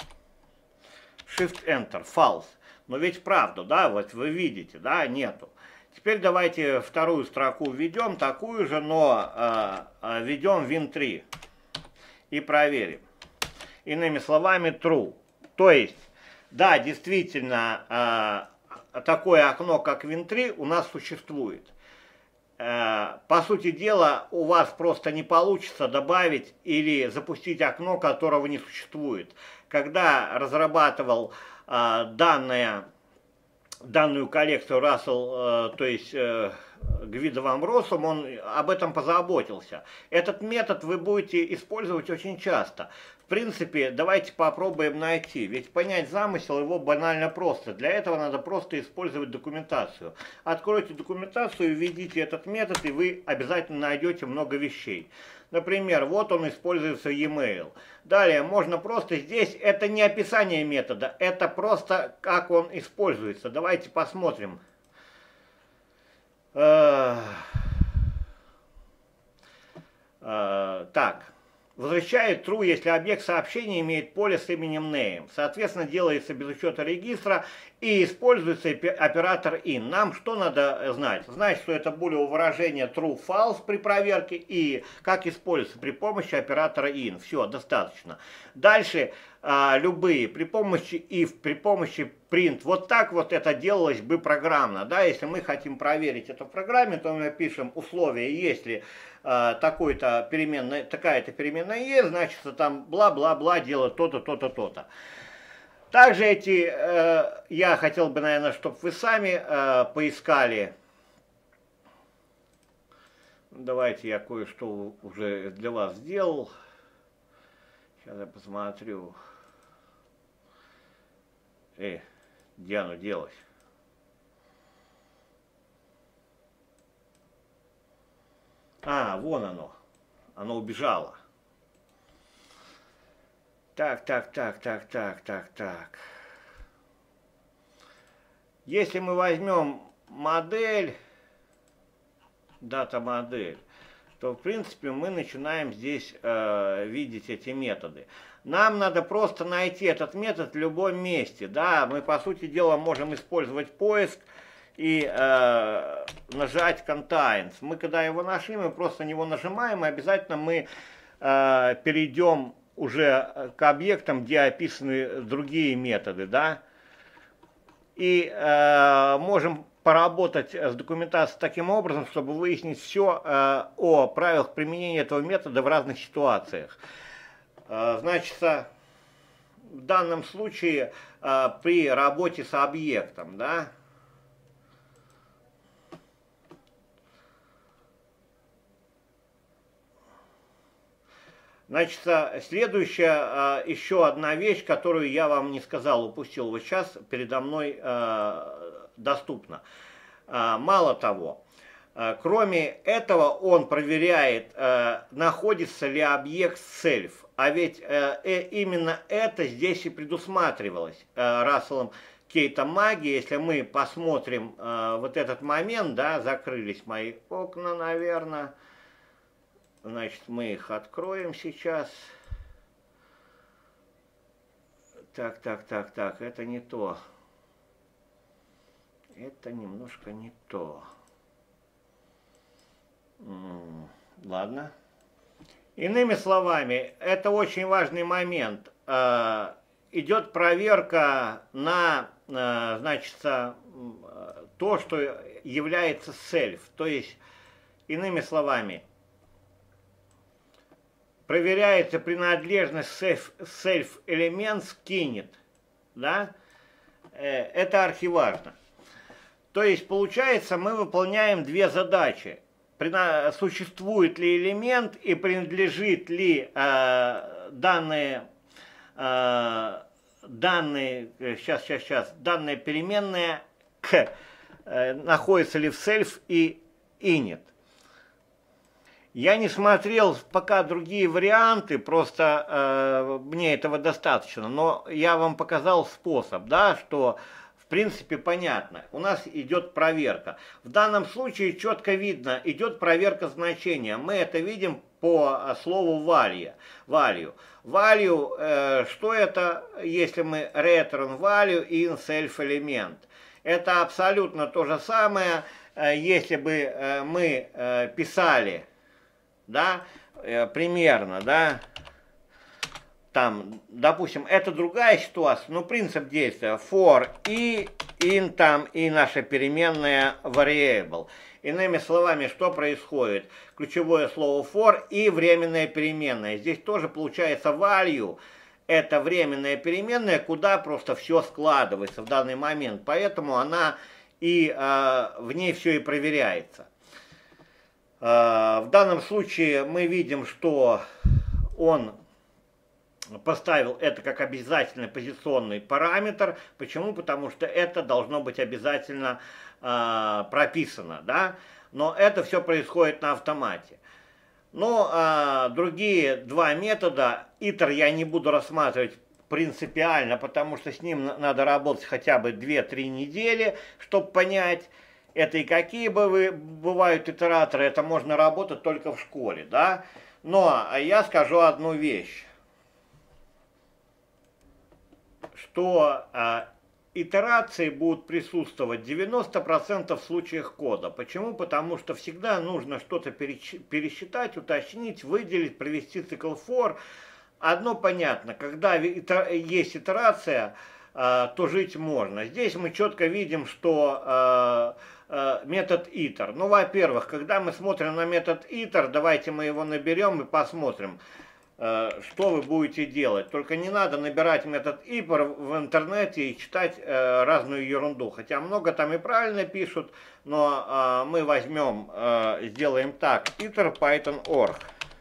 Speaker 1: Shift Enter. False. Но ведь правда, да, вот вы видите, да, нету. Теперь давайте вторую строку введем, такую же, но э, э, введем вин три. И проверим. Иными словами, true. То есть, да, действительно, э, такое окно, как вин три, у нас существует. По сути дела, у вас просто не получится добавить или запустить окно, которого не существует. Когда разрабатывал данное данную коллекцию Russell, то есть Гвидо ван Россум, он об этом позаботился. Этот метод вы будете использовать очень часто. В принципе, давайте попробуем найти. Ведь понять замысел его банально просто. Для этого надо просто использовать документацию. Откройте документацию, введите этот метод, и вы обязательно найдете много вещей. Например, вот он используется в e-mail. Далее, можно просто здесь, это не описание метода, это просто как он используется. Давайте посмотрим. Так, возвращает true, если объект сообщения имеет поле с именем name. Соответственно, делается без учета регистра и используется оператор in. Нам что надо знать? Знать, что это булевое выражение true false при проверке и как используется при помощи оператора in. Все, достаточно. Дальше а, любые при помощи if, при помощи print. Вот так вот это делалось бы программно. Да? Если мы хотим проверить это в программе, то мы пишем условия, если а, такой-то переменная, такая-то переменная есть, значит там бла-бла-бла делать то-то, то-то, то-то. Также эти, э, я хотел бы, наверное, чтобы вы сами э, поискали. Давайте я кое-что уже для вас сделал. Сейчас я посмотрю. Э, где оно делось? А, вон оно. Оно убежало. Так, так, так, так, так, так, так. Если мы возьмем модель, дата-модель, то, в принципе, мы начинаем здесь э, видеть эти методы. Нам надо просто найти этот метод в любом месте. Да, мы, по сути дела, можем использовать поиск и э, нажать contains. Мы, когда его нашли, мы просто на него нажимаем, и обязательно мы э, перейдем уже к объектам, где описаны другие методы, да, и э, можем поработать с документацией таким образом, чтобы выяснить все э, о правилах применения этого метода в разных ситуациях. Э, значит, в данном случае э, при работе с объектом, да, значит, следующая, еще одна вещь, которую я вам не сказал, упустил, вот сейчас передо мной доступна. Мало того, кроме этого он проверяет, находится ли объект self. А ведь именно это здесь и предусматривалось Расселом Кейтом Маги. Если мы посмотрим вот этот момент, да, закрылись мои окна, наверное. Значит, мы их откроем сейчас. Так, так, так, так, это не то. Это немножко не то. М-м, ладно. Иными словами, это очень важный момент. Э, идет проверка на, э, значит, то, что является self. То есть, иными словами, проверяется принадлежность self-элемент скинет, да, это архиважно. То есть, получается, мы выполняем две задачи. Существует ли элемент и принадлежит ли э, данные, э, данные, сейчас, сейчас, сейчас, данная переменная к, э, находится ли в self и init. Я не смотрел пока другие варианты, просто э, мне этого достаточно, но я вам показал способ, да, что в принципе понятно. У нас идет проверка. В данном случае четко видно, идет проверка значения. Мы это видим по слову value. Value, value э, что это, если мы return value in self element? Это абсолютно то же самое, э, если бы э, мы э, писали, да, э, примерно, да, там, допустим, это другая ситуация, но принцип действия for и in там и наша переменная variable. Иными словами, что происходит? Ключевое слово for и временная переменная. Здесь тоже получается value это временная переменная, куда просто все складывается в данный момент. Поэтому она и э, в ней все и проверяется. Э, в данном случае мы видим, что он поставил это как обязательный позиционный параметр. Почему? Потому что это должно быть обязательно э, прописано, да? Но это все происходит на автомате. Но а, другие два метода, итер я не буду рассматривать принципиально, потому что с ним надо работать хотя бы две-три недели, чтобы понять, это и какие бывают итераторы, это можно работать только в школе, да. Но я скажу одну вещь, что а, итерации будут присутствовать девяносто процентов в случаях кода. Почему? Потому что всегда нужно что-то пересчитать, уточнить, выделить, провести цикл for. Одно понятно, когда есть итерация, то жить можно. Здесь мы четко видим, что метод iter. Ну, во-первых, когда мы смотрим на метод iter, давайте мы его наберем и посмотрим, что вы будете делать. Только не надо набирать метод iter в интернете и читать э, разную ерунду. Хотя много там и правильно пишут, но э, мы возьмем, э, сделаем так, iter python org.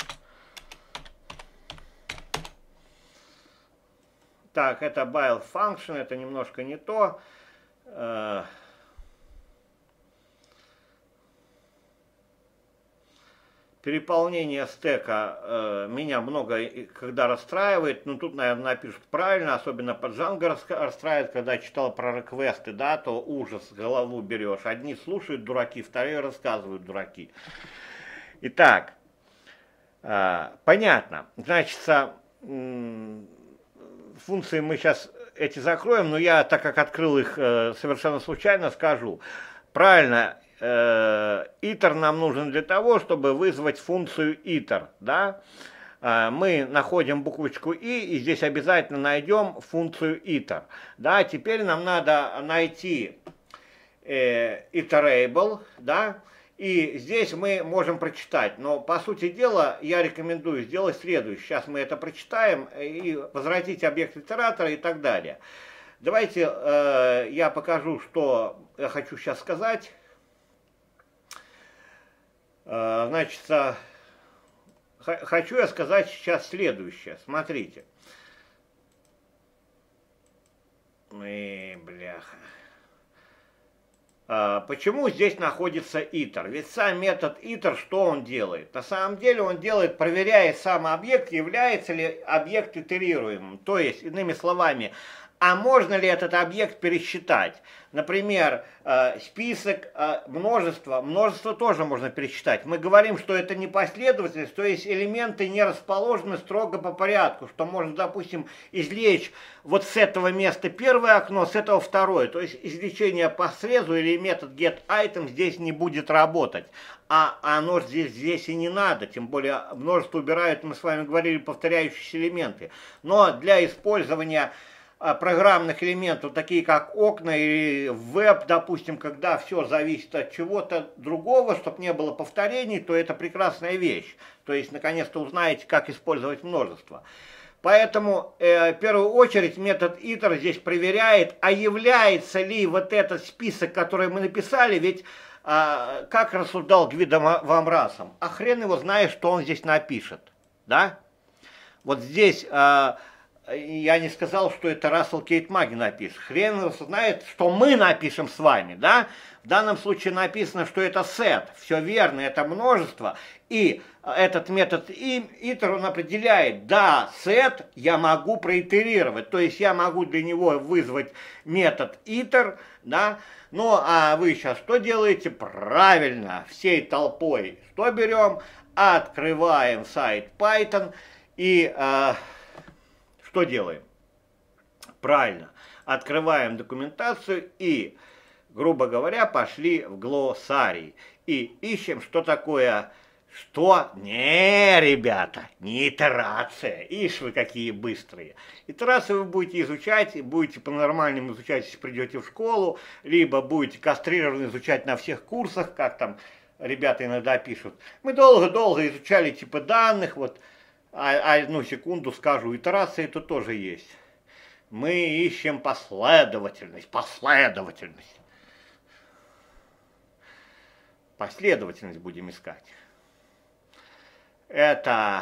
Speaker 1: Так, это build function, это немножко не то. Э, Переполнение стека э, меня много когда расстраивает, но тут, наверное, напишут правильно, особенно под Django расстраивает, когда читал про реквесты, да, то ужас, голову берешь. Одни слушают дураки, вторые рассказывают дураки. Итак, э, понятно, значит, э, функции мы сейчас эти закроем, но я, так как открыл их э, совершенно случайно, скажу. Правильно, iter нам нужен для того, чтобы вызвать функцию iter, да? Мы находим буквочку i и здесь обязательно найдем функцию iter, да? Теперь нам надо найти э, iterable, да? И здесь мы можем прочитать, но по сути дела я рекомендую сделать следующее. Сейчас мы это прочитаем и возвратить объект итератора и так далее. Давайте э, я покажу, что я хочу сейчас сказать. Значит, хочу я сказать сейчас следующее. Смотрите. Эй, бляха. Почему здесь находится iter? Ведь сам метод iter, что он делает? На самом деле он делает, проверяя сам объект, является ли объект итерируемым. То есть, иными словами, а можно ли этот объект пересчитать? Например, список, множество. Множество тоже можно пересчитать. Мы говорим, что это не последовательность, то есть элементы не расположены строго по порядку, что можно, допустим, извлечь вот с этого места первое окно, с этого второе. То есть извлечение по срезу или метод getItem здесь не будет работать. А оно здесь, здесь и не надо, тем более множество убирают, мы с вами говорили, повторяющиеся элементы. Но для использования программных элементов, такие как окна или веб, допустим, когда все зависит от чего-то другого, чтобы не было повторений, то это прекрасная вещь. То есть, наконец-то узнаете, как использовать множество. Поэтому, э, в первую очередь, метод iter здесь проверяет, а является ли вот этот список, который мы написали, ведь, э, как рассуждал Гвидо ван Рассом, а хрен его знает, что он здесь напишет, да? Вот здесь... Э, Я не сказал, что это Рассел Кейт-Маги напишет. Хрен его знает, что мы напишем с вами, да? В данном случае написано, что это set. Все верно, это множество. И этот метод iter, он определяет, да, set я могу проитерировать. То есть я могу для него вызвать метод iter, да? Ну, а вы сейчас что делаете? Правильно, всей толпой что берем? Открываем сайт Python и... Э, Что делаем? Правильно, открываем документацию и, грубо говоря, пошли в глоссарий. И ищем, что такое, что? Не, ребята, не итерация. Ишь вы какие быстрые. Итерацию вы будете изучать, будете по-нормальному изучать, если придете в школу, либо будете кастрированно изучать на всех курсах, как там ребята иногда пишут. Мы долго-долго изучали типы данных, вот, а, одну секунду скажу, итерации тут тоже есть. Мы ищем последовательность, последовательность. Последовательность будем искать. Это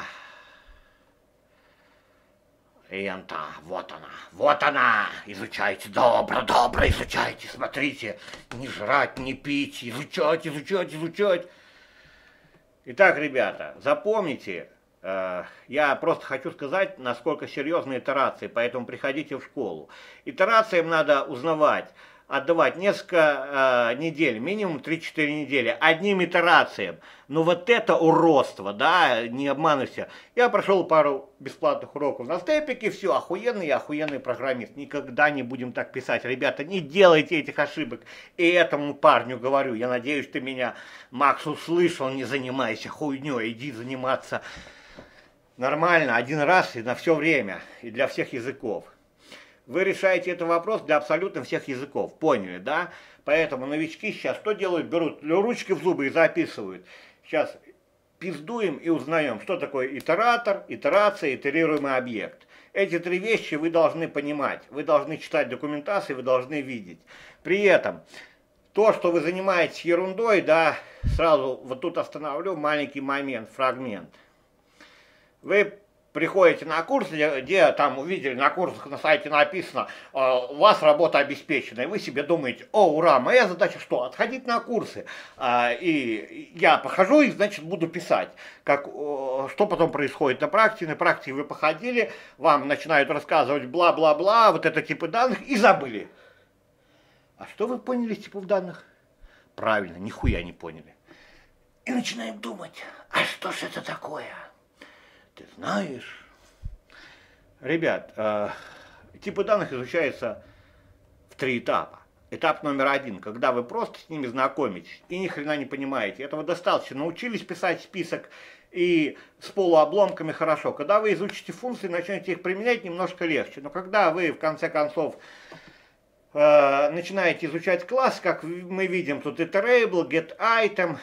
Speaker 1: лента, вот она, вот она. Изучайте, добро, добро изучайте, смотрите. Не жрать, не пить, изучать, изучать, изучать. Итак, ребята, запомните, э, я просто хочу сказать, насколько серьезны итерации, поэтому приходите в школу. Итерациям надо узнавать, отдавать несколько э, недель, минимум три-четыре недели, одним итерациям. Но вот это уродство, да, не обманывайся. Я прошел пару бесплатных уроков на степике, все, охуенный, охуенный программист. Никогда не будем так писать. Ребята, не делайте этих ошибок. И этому парню говорю, я надеюсь, ты меня, Макс, услышал, не занимайся хуйней, иди заниматься нормально, один раз и на все время, и для всех языков. Вы решаете этот вопрос для абсолютно всех языков, поняли, да? Поэтому новички сейчас что делают? Берут ручки в зубы и записывают. Сейчас пиздуем и узнаем, что такое итератор, итерация, итерируемый объект. Эти три вещи вы должны понимать, вы должны читать документации, вы должны видеть. При этом то, что вы занимаетесь ерундой, да, сразу вот тут остановлю маленький момент, фрагмент. Вы приходите на курс, где, где там увидели на курсах на сайте написано, э, у вас работа обеспечена, и вы себе думаете, о, ура, моя задача что? Отходить на курсы. Э, и я похожу и, значит, буду писать, как, э, что потом происходит на практике. На практике вы походили, вам начинают рассказывать бла-бла-бла, вот это типы данных, и забыли. А что вы поняли из типов данных? Правильно, нихуя не поняли. И начинаем думать, а что же это такое? Ты знаешь, ребят, э, типы данных изучаются в три этапа. Этап номер один, когда вы просто с ними знакомитесь и ни хрена не понимаете. Этого достаточно. Научились писать список и с полуобломками хорошо. Когда вы изучите функции, начнете их применять, немножко легче. Но когда вы в конце концов э, начинаете изучать класс, как мы видим, тут iterable, getItem,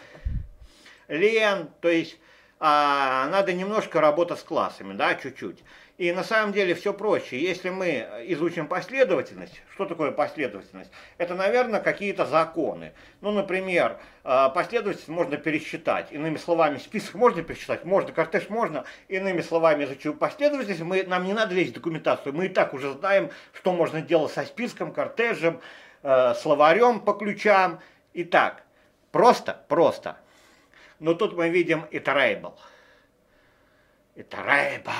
Speaker 1: len, то есть А, надо немножко работать с классами, да, чуть-чуть. И на самом деле все проще. Если мы изучим последовательность, что такое последовательность? Это, наверное, какие-то законы. Ну, например, последовательность можно пересчитать. Иными словами, список можно пересчитать, можно, кортеж можно. Иными словами, изучив последовательность, мы, нам не надо лезть в документацию. Мы и так уже знаем, что можно делать со списком, кортежем, э, словарем по ключам. Итак, просто, просто. Но тут мы видим iterable. Iterable.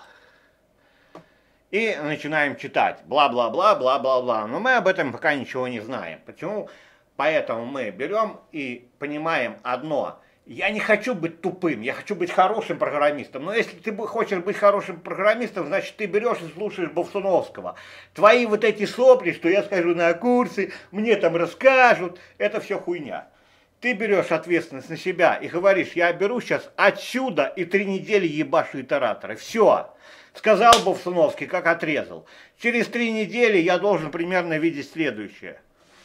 Speaker 1: И начинаем читать. Бла-бла-бла, бла-бла-бла. Но мы об этом пока ничего не знаем. Почему? Поэтому мы берем и понимаем одно. Я не хочу быть тупым, я хочу быть хорошим программистом. Но если ты хочешь быть хорошим программистом, значит ты берешь и слушаешь Болсуновского. Твои вот эти сопли, что я скажу на курсе, мне там расскажут, это все хуйня. Ты берешь ответственность на себя и говоришь, я беру сейчас отсюда и три недели ебашу итераторы. Все. Сказал Болсуновский, как отрезал. Через три недели я должен примерно видеть следующее.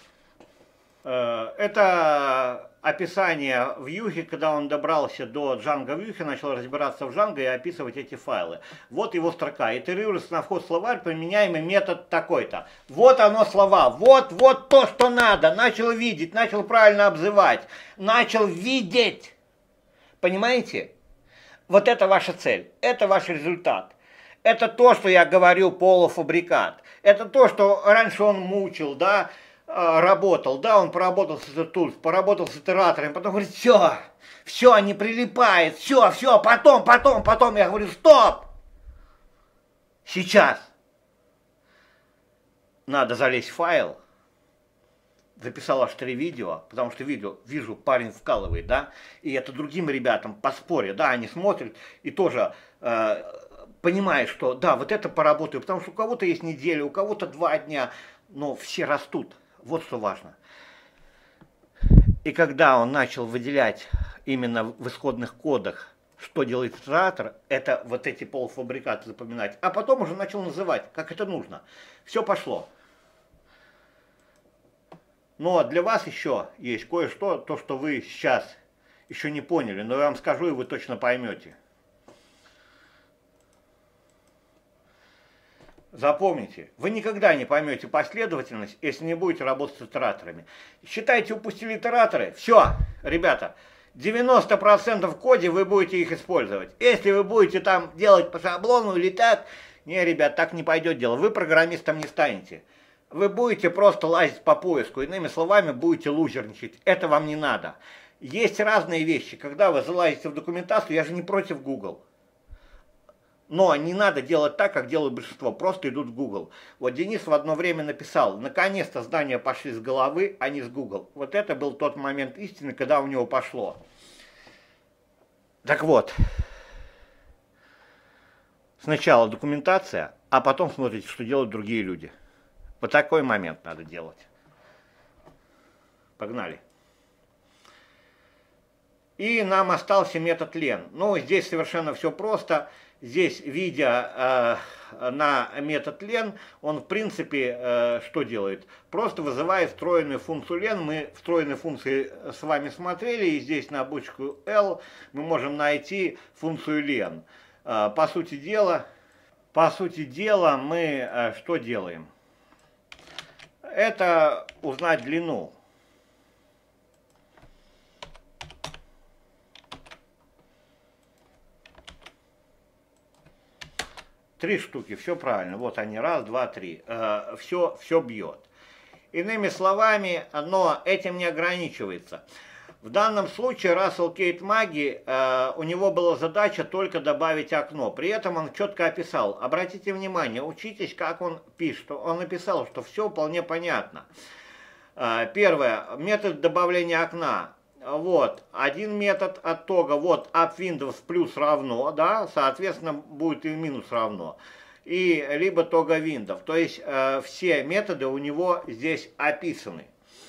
Speaker 1: Это описание Вьюхи, когда он добрался до Django Вьюхи, начал разбираться в Django и описывать эти файлы. Вот его строка. Итерируется на вход словарь, применяемый метод такой-то. Вот оно слова. Вот, вот то, что надо. Начал видеть, начал правильно обзывать. Начал видеть. Понимаете? Вот это ваша цель. Это ваш результат. Это то, что я говорю, полуфабрикат. Это то, что раньше он мучил, да, работал, да, он поработал с Tools, поработал с итераторами, потом говорит, все, все, не прилипает, все, все, потом, потом, потом. Я говорю, стоп! Сейчас надо залезть в файл, записал аж три видео, потому что видео, вижу, парень вкалывает, да, и это другим ребятам по споре, да, они смотрят и тоже э, понимают, что да, вот это поработаю, потому что у кого-то есть неделя, у кого-то два дня, но все растут. Вот что важно. И когда он начал выделять именно в исходных кодах, что делает итератор, это вот эти полуфабрикаты запоминать. А потом уже начал называть, как это нужно. Все пошло. Но для вас еще есть кое-что, то, что вы сейчас еще не поняли, но я вам скажу, и вы точно поймете. Запомните, вы никогда не поймете последовательность, если не будете работать с итераторами. Считайте, упустили итераторы, все, ребята, девяносто процентов в коде вы будете их использовать. Если вы будете там делать по шаблону или так, не, ребят, так не пойдет дело, вы программистом не станете. Вы будете просто лазить по поиску, иными словами, будете лузерничать, это вам не надо. Есть разные вещи, когда вы залазите в документацию, я же не против Google. Но не надо делать так, как делают большинство, просто идут в Google. Вот Денис в одно время написал, наконец-то знания пошли с головы, а не с Google. Вот это был тот момент истины, когда у него пошло. Так вот, сначала документация, а потом смотрите, что делают другие люди. Вот такой момент надо делать. Погнали. И нам остался метод len. Ну, здесь совершенно все просто. Здесь, видя э, на метод len, он в принципе э, что делает? Просто вызывает встроенную функцию len. Мы встроенные функции с вами смотрели, и здесь на бочку L мы можем найти функцию len. Э, по сути дела, по сути дела мы э, что делаем? Это узнать длину. Три штуки, все правильно. Вот они, раз, два, три. Э, все, все бьет. Иными словами, но этим не ограничивается. В данном случае Russell Кейт Маги, э, у него была задача только добавить окно. При этом он четко описал. Обратите внимание, учитесь, как он пишет. Он написал, что все вполне понятно. Э, первое, метод добавления окна. Вот, один метод от тога, вот, up Windows плюс равно, да, соответственно, будет и минус равно. И либо тога Windows, то есть э, все методы у него здесь описаны.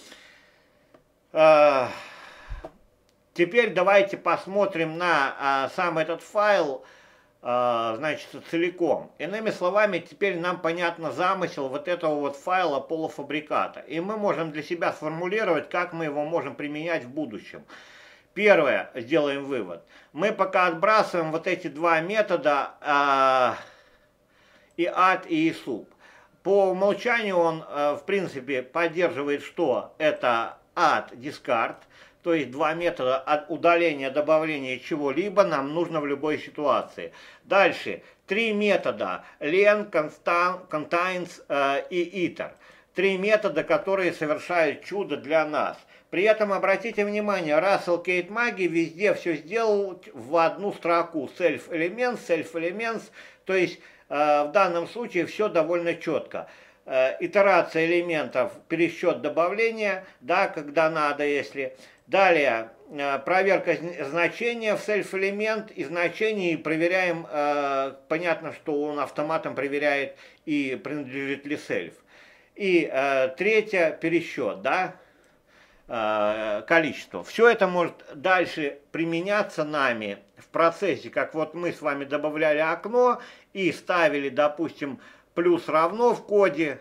Speaker 1: Э, теперь давайте посмотрим на э, сам этот файл, э, значит, целиком. Иными словами, теперь нам понятно замысел вот этого вот файла полуфабриката. И мы можем для себя сформулировать, как мы его можем применять в будущем. Первое, сделаем вывод. Мы пока отбрасываем вот эти два метода э, и add, и sub. По умолчанию он, э, в принципе, поддерживает, что это add, discard. То есть два метода от удаления, добавления чего-либо нам нужно в любой ситуации. Дальше. Три метода. len, contains э, и iter. Три метода, которые совершают чудо для нас. При этом обратите внимание, Russell Кейт Маги везде все сделал в одну строку. Self-elements, self-elements. То есть э, в данном случае все довольно четко. Э, итерация элементов, пересчет добавления, да, когда надо, если... Далее, проверка значения в self-элемент и значений проверяем, э, понятно, что он автоматом проверяет и принадлежит ли self. И э, третье, пересчет, да, э, количество. Все это может дальше применяться нами в процессе, как вот мы с вами добавляли окно и ставили, допустим, плюс равно в коде,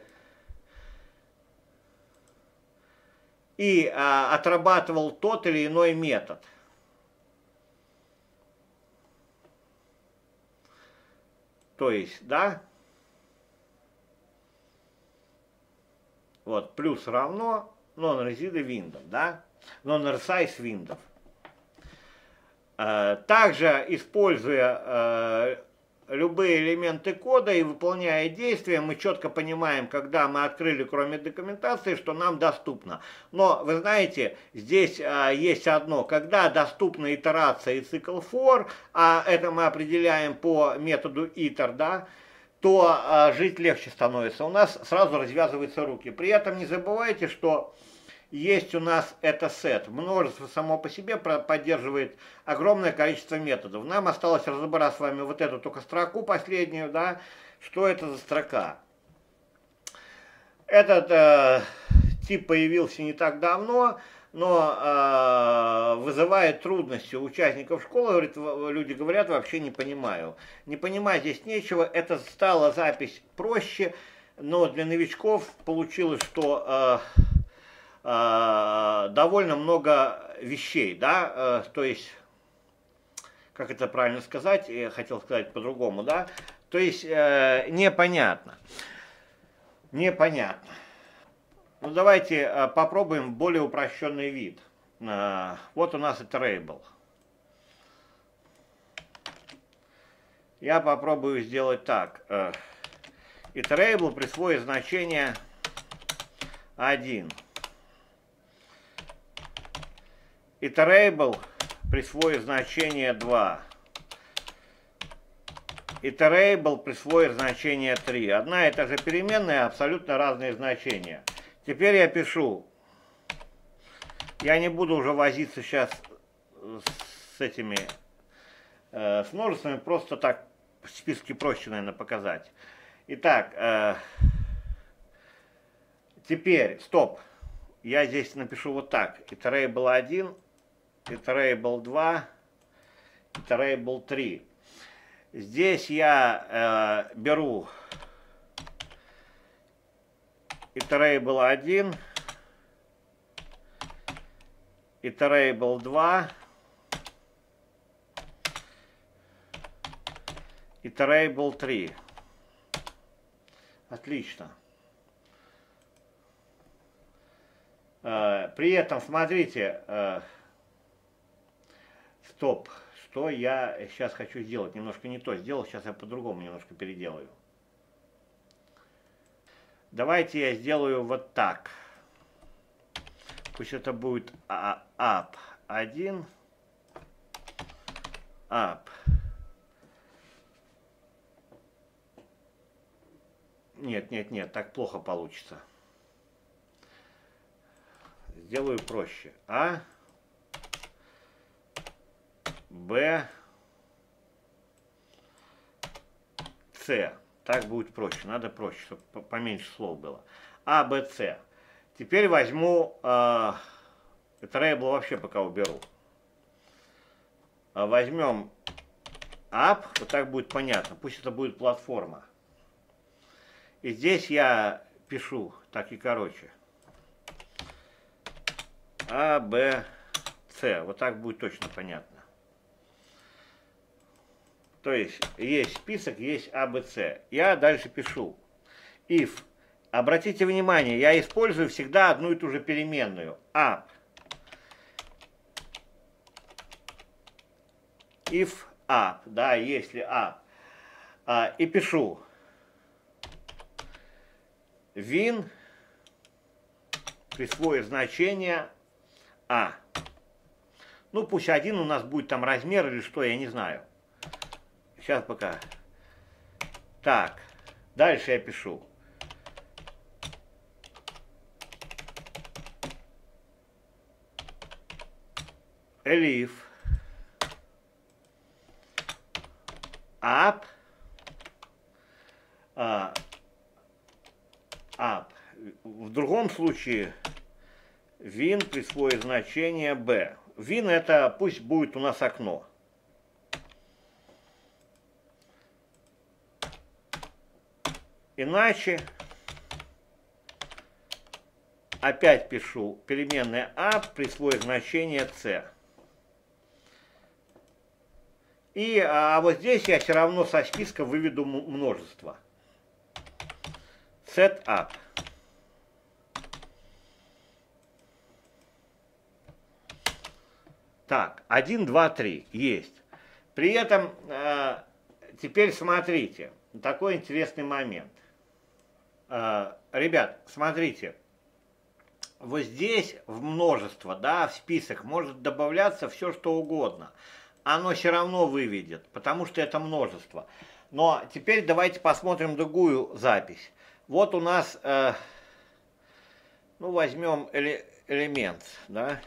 Speaker 1: и а, отрабатывал тот или иной метод. То есть, да, вот, плюс равно non-residue window, да, non-resize window. А, также, используя а, любые элементы кода и выполняя действия, мы четко понимаем, когда мы открыли, кроме документации, что нам доступно. Но, вы знаете, здесь а, есть одно. Когда доступна итерация и цикл for, а это мы определяем по методу iter, да, то а, жить легче становится. У нас сразу развязываются руки. При этом не забывайте, что есть у нас это set. Множество само по себе поддерживает огромное количество методов. Нам осталось разобрать с вами вот эту только строку последнюю, да, что это за строка. Этот э, тип появился не так давно, но э, вызывает трудности у участников школы. Говорит, люди говорят, вообще не понимаю. Не понимать здесь нечего, это стала запись проще, но для новичков получилось, что... Э, довольно много вещей, да, то есть, как это правильно сказать, я хотел сказать по-другому, да, То есть э, непонятно. Непонятно. Ну давайте э, попробуем более упрощенный вид. Э, вот у нас iterable. Я попробую сделать так. Э, iterable присвоит значение один. Iterable присвоит значение два. Iterable присвоит значение три. Одна и та же переменная, абсолютно разные значения. Теперь я пишу. Я не буду уже возиться сейчас с этими, э, с множествами, просто так в списке проще, наверное, показать. Итак, э, теперь, стоп. Я здесь напишу вот так. Iterable один, Iterable два, Iterable три. Здесь я э, беру Iterable один, Iterable два, Iterable три. Отлично. Э, при этом, смотрите, э, стоп. Что я сейчас хочу сделать? Немножко не то сделал, сейчас я по-другому немножко переделаю. Давайте я сделаю вот так. Пусть это будет up один, up. Нет, нет, нет, так плохо получится. Сделаю проще. А. Б, С. Так будет проще. Надо проще, чтобы поменьше слов было. А, Б, С. Теперь возьму, э, iterable вообще пока уберу. Возьмем up, вот так будет понятно. Пусть это будет платформа. И здесь я пишу, так и короче. А, Б, С. Вот так будет точно понятно. То есть, есть список, есть А, Б, С. Я дальше пишу. If. Обратите внимание, я использую всегда одну и ту же переменную. Up. If up. Да, если up. А, и пишу. Win присвоит значение А. Ну, пусть один у нас будет там размер или что, я не знаю. Сейчас пока. Так, дальше я пишу. Elif. Up. А, up. В другом случае win присвоит значение b. Win это пусть будет у нас окно. Иначе опять пишу переменная а присвоит значение c. И а вот здесь я все равно со списка выведу множество. Set up. Так, один, два, три. Есть. При этом э, теперь смотрите. Такой интересный момент. Э, ребят, смотрите. Вот здесь в множество, да, в список может добавляться все, что угодно. Оно все равно выведет, потому что это множество. Но теперь давайте посмотрим другую запись. Вот у нас, э, ну, возьмем элемент, да,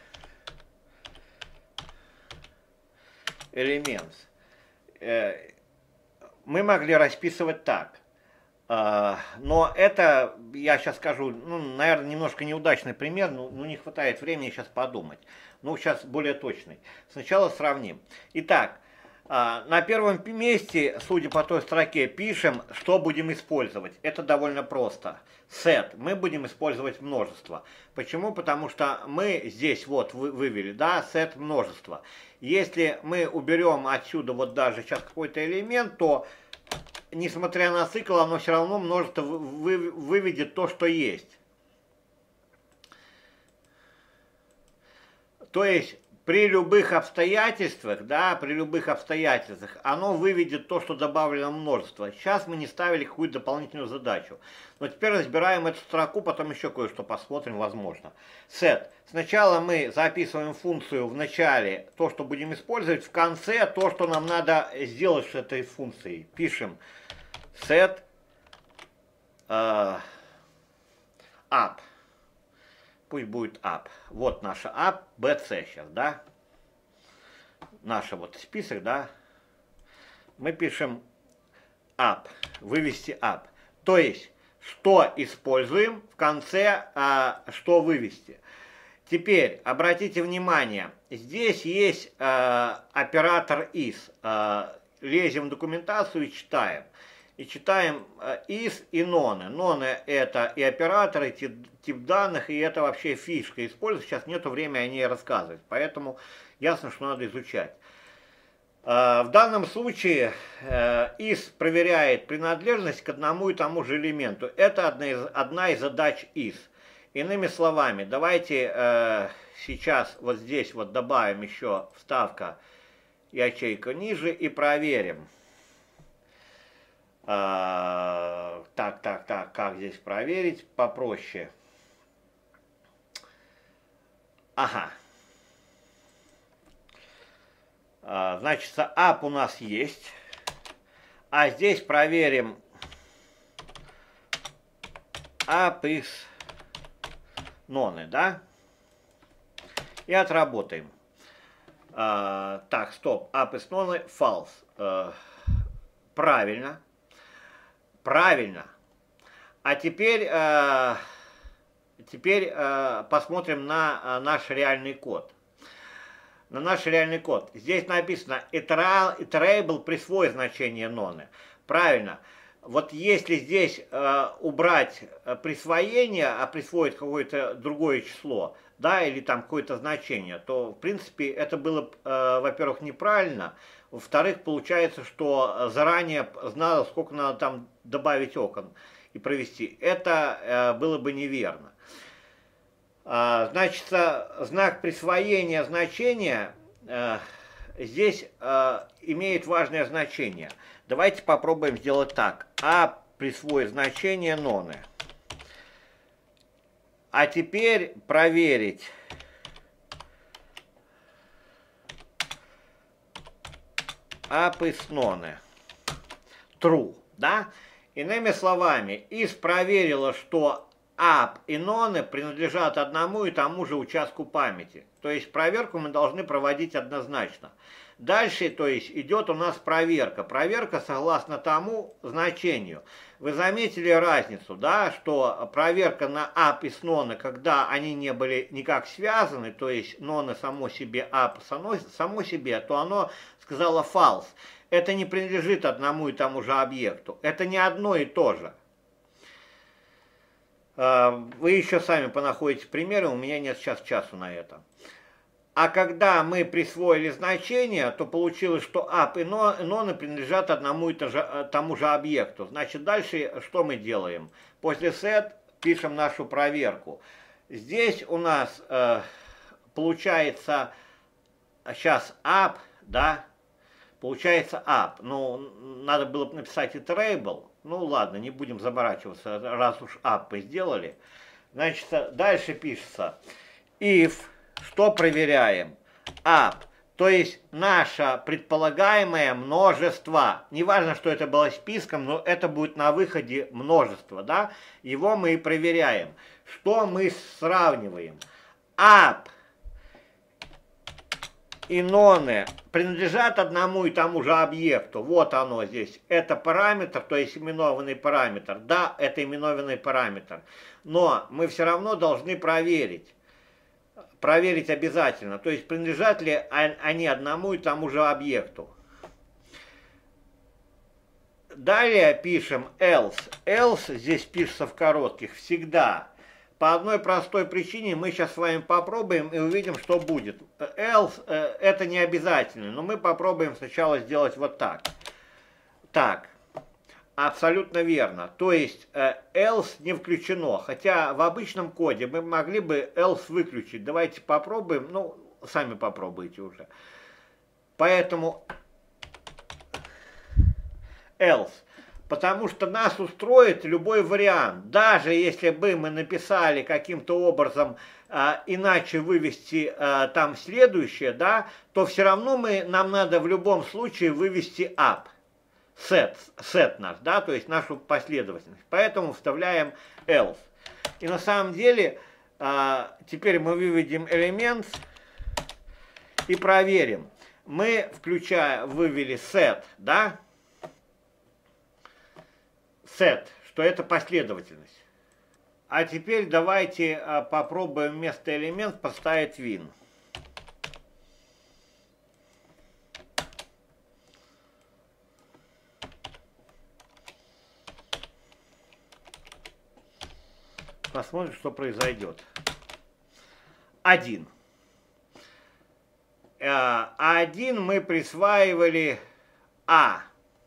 Speaker 1: элемент. Э, мы могли расписывать так. Uh, но это, я сейчас скажу, ну, наверное, немножко неудачный пример, но ну, не хватает времени сейчас подумать. Ну, сейчас более точный. Сначала сравним. Итак, uh, на первом месте, судя по той строке, пишем, что будем использовать. Это довольно просто. Set. Мы будем использовать множество. Почему? Потому что мы здесь вот вывели, да, set множество. Если мы уберем отсюда вот даже сейчас какой-то элемент, то несмотря на цикл, оно все равно множество вы, выведет то, что есть. То есть при любых обстоятельствах, да, при любых обстоятельствах, оно выведет то, что добавлено в множество. Сейчас мы не ставили какую-то дополнительную задачу. Но теперь разбираем эту строку, потом еще кое-что посмотрим, возможно. Set. Сначала мы записываем функцию в начале, то, что будем использовать, в конце то, что нам надо сделать с этой функцией. Пишем set uh, up. Пусть будет up. Вот наша up, bc сейчас, да? Наш вот список, да? Мы пишем up, вывести up. То есть, что используем, в конце а, что вывести. Теперь, обратите внимание, здесь есть а, оператор is. А, лезем в документацию и читаем. И читаем is и none. None это и операторы, тип, тип данных, и это вообще фишка. Использовать сейчас нету времени о ней рассказывать. Поэтому ясно, что надо изучать. В данном случае is проверяет принадлежность к одному и тому же элементу. Это одна из, одна из задач is. Иными словами, давайте сейчас вот здесь вот добавим еще вставка ячейка ниже и проверим. А, так, так, так, как здесь проверить? Попроще. Ага. А, значит, up у нас есть. А здесь проверим up из none, да? И отработаем. А, так, стоп. Up из none false. А, правильно. Правильно. А теперь, э, теперь э, посмотрим на э, наш реальный код. На наш реальный код. Здесь написано iterable присвоит значение none. Правильно. Вот если здесь э, убрать присвоение, а присвоит какое-то другое число, да, или там какое-то значение, то, в принципе, это было, э, во-первых, неправильно. Во-вторых, получается, что заранее знала, сколько надо там добавить окон и провести. Это э, было бы неверно. А, значит, знак присвоения значения э, здесь э, имеет важное значение. Давайте попробуем сделать так. А присвоит значение none. А теперь проверить. Up is none. True, да? Иными словами, is проверила, что up и none принадлежат одному и тому же участку памяти. То есть проверку мы должны проводить однозначно. Дальше, то есть, идет у нас проверка. Проверка согласно тому значению. Вы заметили разницу, да, что проверка на up и none, когда они не были никак связаны, то есть none само себе, up само, само себе, то оно сказала false. Это не принадлежит одному и тому же объекту. Это не одно и то же. Вы еще сами понаходите примеры, у меня нет сейчас часу на это. А когда мы присвоили значение, то получилось, что up и none принадлежат одному и тому же объекту. Значит, дальше что мы делаем? После set пишем нашу проверку. Здесь у нас э, получается сейчас up, да, получается up. Ну, надо было бы написать iterable. Ну ладно, не будем заморачиваться, раз уж up мы сделали. Значит, дальше пишется if. Что проверяем? Up. То есть наше предполагаемое множество. Неважно, что это было списком, но это будет на выходе множество. Да? Его мы и проверяем. Что мы сравниваем? Up и none принадлежат одному и тому же объекту. Вот оно здесь. Это параметр, то есть именованный параметр. Да, это именованный параметр. Но мы все равно должны проверить. Проверить обязательно. То есть принадлежат ли они одному и тому же объекту. Далее пишем else. Else здесь пишется в коротких всегда. По одной простой причине мы сейчас с вами попробуем и увидим, что будет. Else это не обязательно, но мы попробуем сначала сделать вот так. Так. Абсолютно верно. То есть э, else не включено. Хотя в обычном коде мы могли бы else выключить. Давайте попробуем. Ну, сами попробуйте уже. Поэтому else. Потому что нас устроит любой вариант. Даже если бы мы написали каким-то образом а, иначе вывести а, там следующее, да, то все равно мы, нам надо в любом случае вывести up. Set, set наш, да, то есть нашу последовательность. Поэтому вставляем else. И на самом деле а, теперь мы выведем элемент и проверим. Мы, включая, вывели set, да, set, что это последовательность. А теперь давайте а, попробуем вместо элемент поставить win. Посмотрим, что произойдет. один. А один мы присваивали А.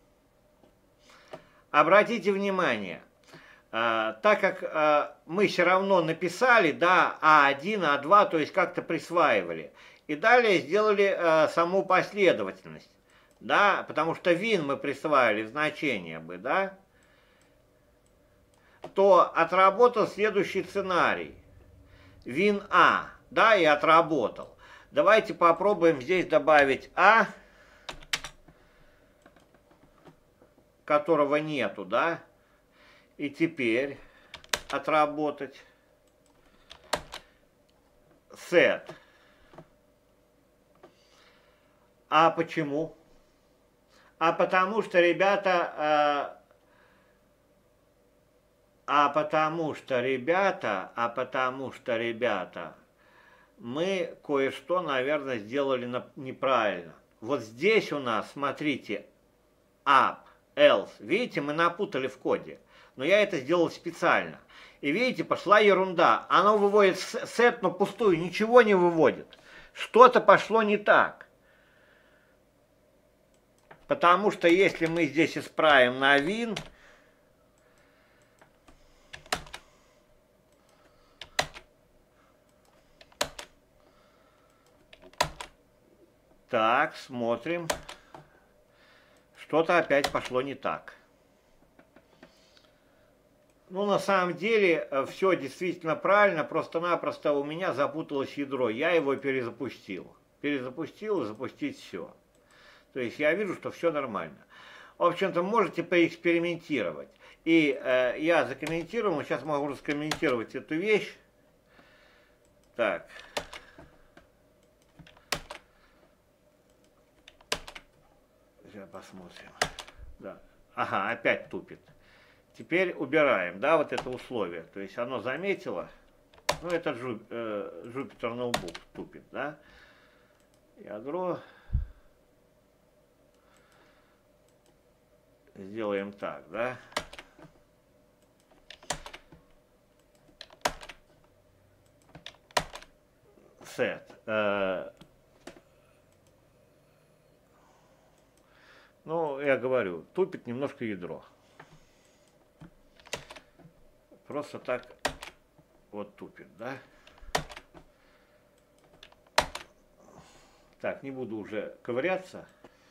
Speaker 1: Обратите внимание, э, так как э, мы все равно написали, да, а один, а два, то есть как-то присваивали. И далее сделали э, саму последовательность, да, потому что win мы присваивали значение бы, да, то отработал следующий сценарий. win А, да, и отработал. Давайте попробуем здесь добавить А, которого нету, да, и теперь отработать set. А почему? А потому что, ребята, э, а потому что, ребята, а потому что, ребята, мы кое-что, наверное, сделали неправильно. Вот здесь у нас, смотрите, up, else. Видите, мы напутали в коде. Но я это сделал специально. И видите, пошла ерунда. Оно выводит set, но пустую, ничего не выводит. Что-то пошло не так. Потому что если мы здесь исправим на win, так, смотрим. Что-то опять пошло не так. Ну, на самом деле, все действительно правильно, просто-напросто у меня запуталось ядро. Я его перезапустил. Перезапустил и запустить все. То есть я вижу, что все нормально. В общем-то, можете поэкспериментировать. И э, я закомментировал, сейчас могу раскомментировать эту вещь. Так. Сейчас посмотрим. Да. Ага, опять тупит. Теперь убираем, да, вот это условие. То есть оно заметило. Ну, это Jupyter э, Notebook тупит, да. Ядро. Сделаем так, да. Set. Э, ну, я говорю, тупит немножко ядро. Просто так вот тупит, да. Так, не буду уже ковыряться.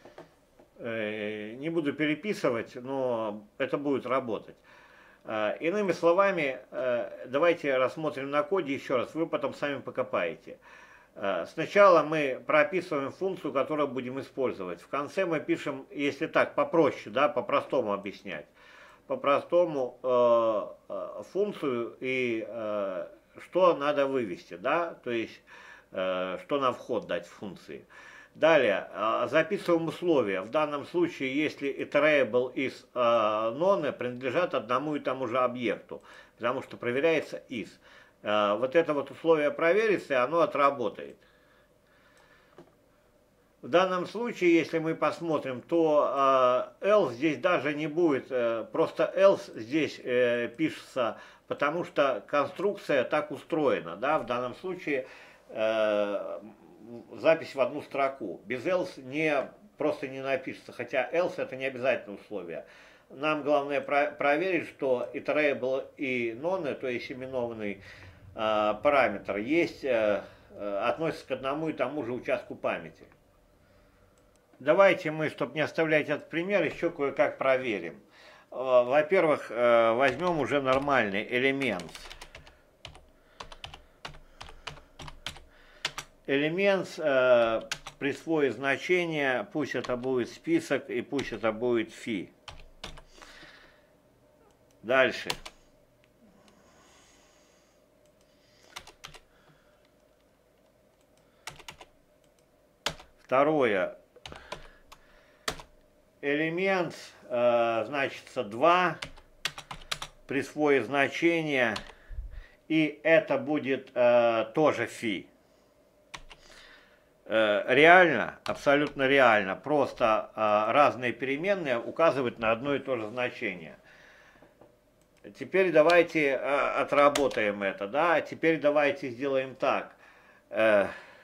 Speaker 1: Не буду переписывать, но это будет работать. Иными словами, давайте рассмотрим на коде еще раз, вы потом сами покопаете. Сначала мы прописываем функцию, которую будем использовать. В конце мы пишем, если так, попроще, да, по-простому объяснять. По-простому функцию и что надо вывести, да, то есть что на вход дать в функции. Далее, записываем условия. В данном случае, если iterable из none принадлежат одному и тому же объекту, потому что проверяется is. Вот это вот условие проверится, и оно отработает. В данном случае, если мы посмотрим, то else здесь даже не будет, просто else здесь пишется, потому что конструкция так устроена, да, в данном случае запись в одну строку. Без else не, просто не напишется, хотя else это не обязательное условие. нам главное про проверить, что iterable и none, то есть именованный э, параметр, есть, э, относится к одному и тому же участку памяти. Давайте мы, чтобы не оставлять этот пример, еще кое-как проверим. Во-первых, возьмем уже нормальный элемент. Элемент э, присвоит значение, пусть это будет список и пусть это будет фи. Дальше. Второе. Элемент, э, значится, два, присвоит значение, и это будет э, тоже фи. Реально, абсолютно реально, просто э, разные переменные указывают на одно и то же значение. Теперь давайте э, отработаем это, да, теперь давайте сделаем так. Э,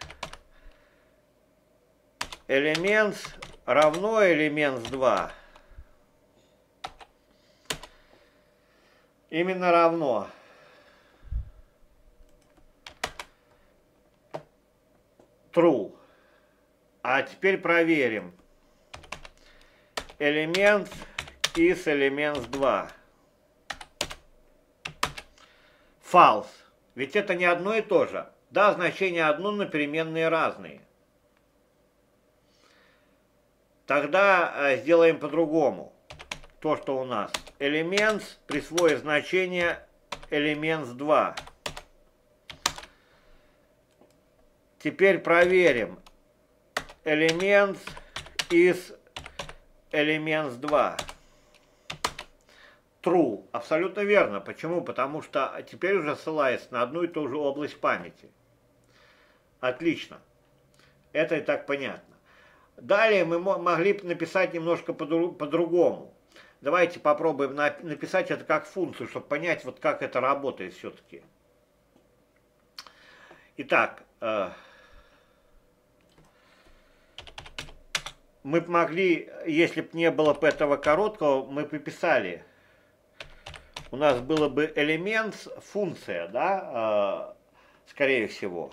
Speaker 1: элемент равно элемент два. Именно равно. True. А теперь проверим. Элемент из элемент два. False. Ведь это не одно и то же. Да, значение одно, но переменные разные. Тогда э, сделаем по-другому. То, что у нас. Элемент присвоит значение элемент два. Теперь проверим. Элемент из элемент два. True. Абсолютно верно. Почему? Потому что теперь уже ссылается на одну и ту же область памяти. Отлично. Это и так понятно. Далее мы могли бы написать немножко по-другому. Давайте попробуем написать это как функцию, чтобы понять, вот как это работает все-таки. Итак, мы бы могли, если бы не было бы этого короткого, мы бы писали. У нас было бы элемент, функция, да, скорее всего.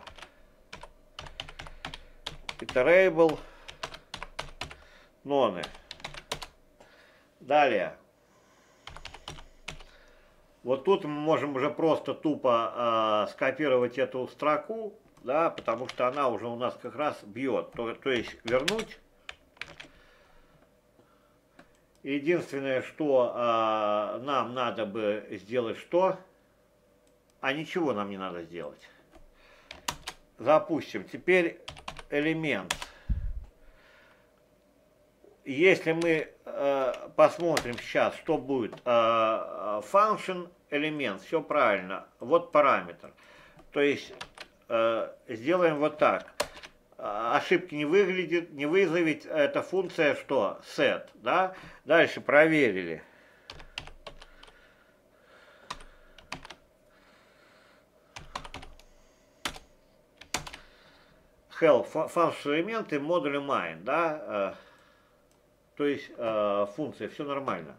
Speaker 1: Iterable, none. Далее. Вот тут мы можем уже просто тупо э, скопировать эту строку, да, потому что она уже у нас как раз бьет. То, то есть вернуть. Единственное, что э, нам надо бы сделать, что? А ничего нам не надо сделать. Запустим. Теперь элемент. Если мы э, посмотрим сейчас, что будет, э, function элемент, все правильно, вот параметр. То есть э, сделаем вот так. Ошибки не выглядит, не вызовет, эта функция что? Set, да? Дальше проверили. Help, function элементы, модуль main, да? То есть э, функция, все нормально.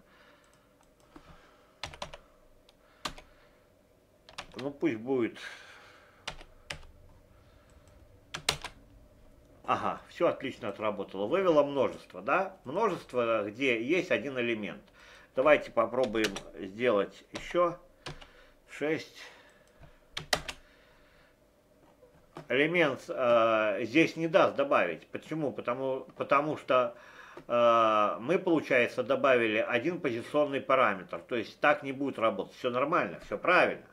Speaker 1: Ну пусть будет. Ага, все отлично отработало. Вывело множество, да? Множество, где есть один элемент. Давайте попробуем сделать еще шесть. Элемент э, здесь не даст добавить. Почему? Потому, потому что э, мы, получается, добавили один позиционный параметр. То есть так не будет работать. Все нормально, все правильно.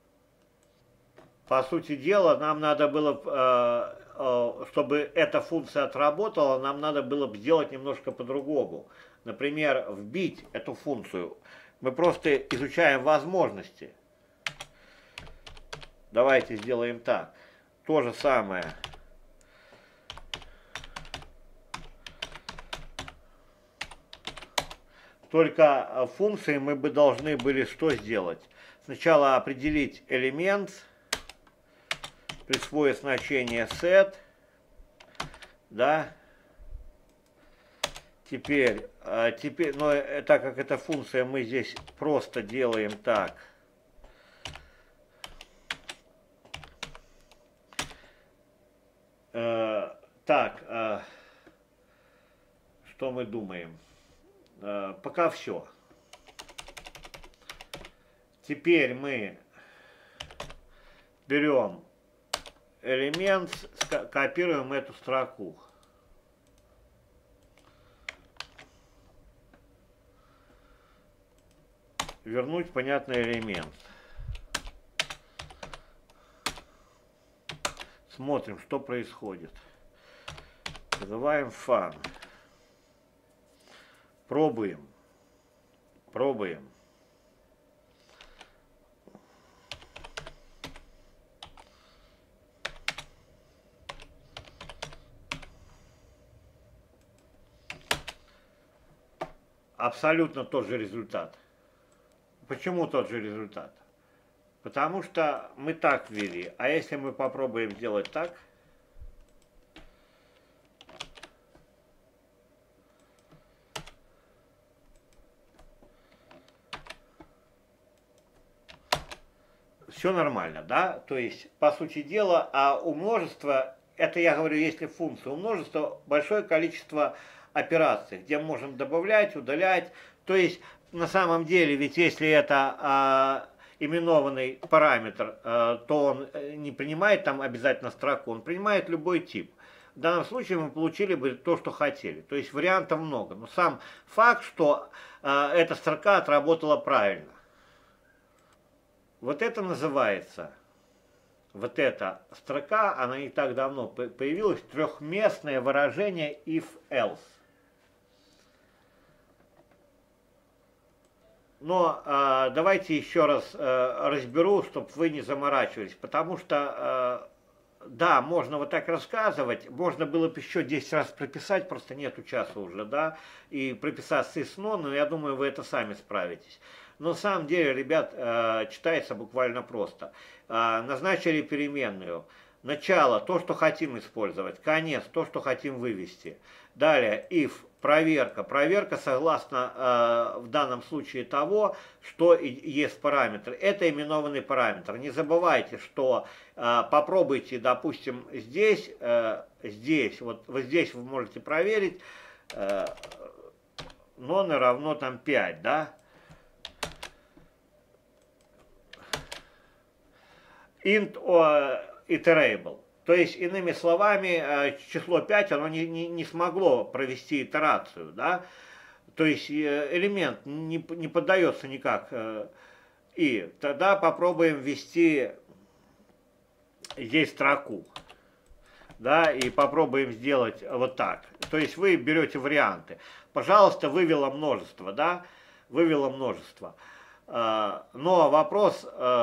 Speaker 1: По сути дела, нам надо было, э, э, чтобы эта функция отработала, нам надо было бы сделать немножко по-другому. Например, вбить эту функцию. Мы просто изучаем возможности. Давайте сделаем так. То же самое. Только функции мы бы должны были что сделать? Сначала определить элемент, присвоить значение set, да. Теперь, а, теперь, но э, так как это функция, мы здесь просто делаем так. Э, так, э, что мы думаем? Э, пока все. Теперь мы берем элемент, копируем эту строку. Вернуть понятный элемент. Смотрим, что происходит. Называем fun. Пробуем. Пробуем. Абсолютно тот же результат. Почему тот же результат? Потому что мы так ввели. А если мы попробуем сделать так? Все нормально, да? То есть, по сути дела, а у множества, это я говорю, если функция, у множества большое количество операций, где можем добавлять, удалять. То есть, на самом деле, ведь если это а, именованный параметр, а, то он не принимает там обязательно строку, он принимает любой тип. В данном случае мы получили бы то, что хотели. То есть вариантов много. Но сам факт, что а, эта строка отработала правильно. Вот это называется, вот эта строка, она не так давно появилась, трехместное выражение if-else. Но э, давайте еще раз э, разберу, чтобы вы не заморачивались, потому что, э, да, можно вот так рассказывать, можно было бы еще десять раз прописать, просто нету часа уже, да, и прописать с но, но я думаю, вы это сами справитесь. Но на самом деле, ребят, э, читается буквально просто. Э, назначили переменную. Начало, то, что хотим использовать. Конец, то, что хотим вывести. Далее, if, проверка. Проверка согласно э, в данном случае того, что есть параметр. Это именованный параметр. Не забывайте, что э, попробуйте, допустим, здесь, э, здесь, вот, вот здесь вы можете проверить, э, non равно там пять, да? int iterable. То есть, иными словами, число пять, оно не, не, не смогло провести итерацию, да? То есть, элемент не, не поддается никак. И тогда попробуем ввести здесь строку, да, и попробуем сделать вот так. То есть, вы берете варианты. Пожалуйста, вывела множество, да? Вывела множество. Но вопрос...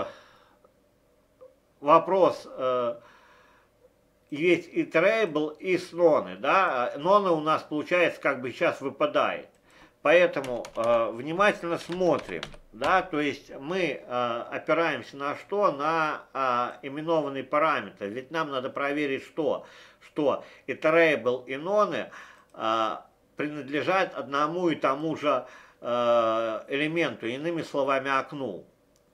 Speaker 1: Вопрос, э, есть iterable и ноны, да, ноны у нас получается как бы сейчас выпадает, поэтому э, внимательно смотрим, да, то есть мы э, опираемся на что, на э, именованный параметр, ведь нам надо проверить что, что iterable и ноны э, принадлежат одному и тому же э, элементу, иными словами окну.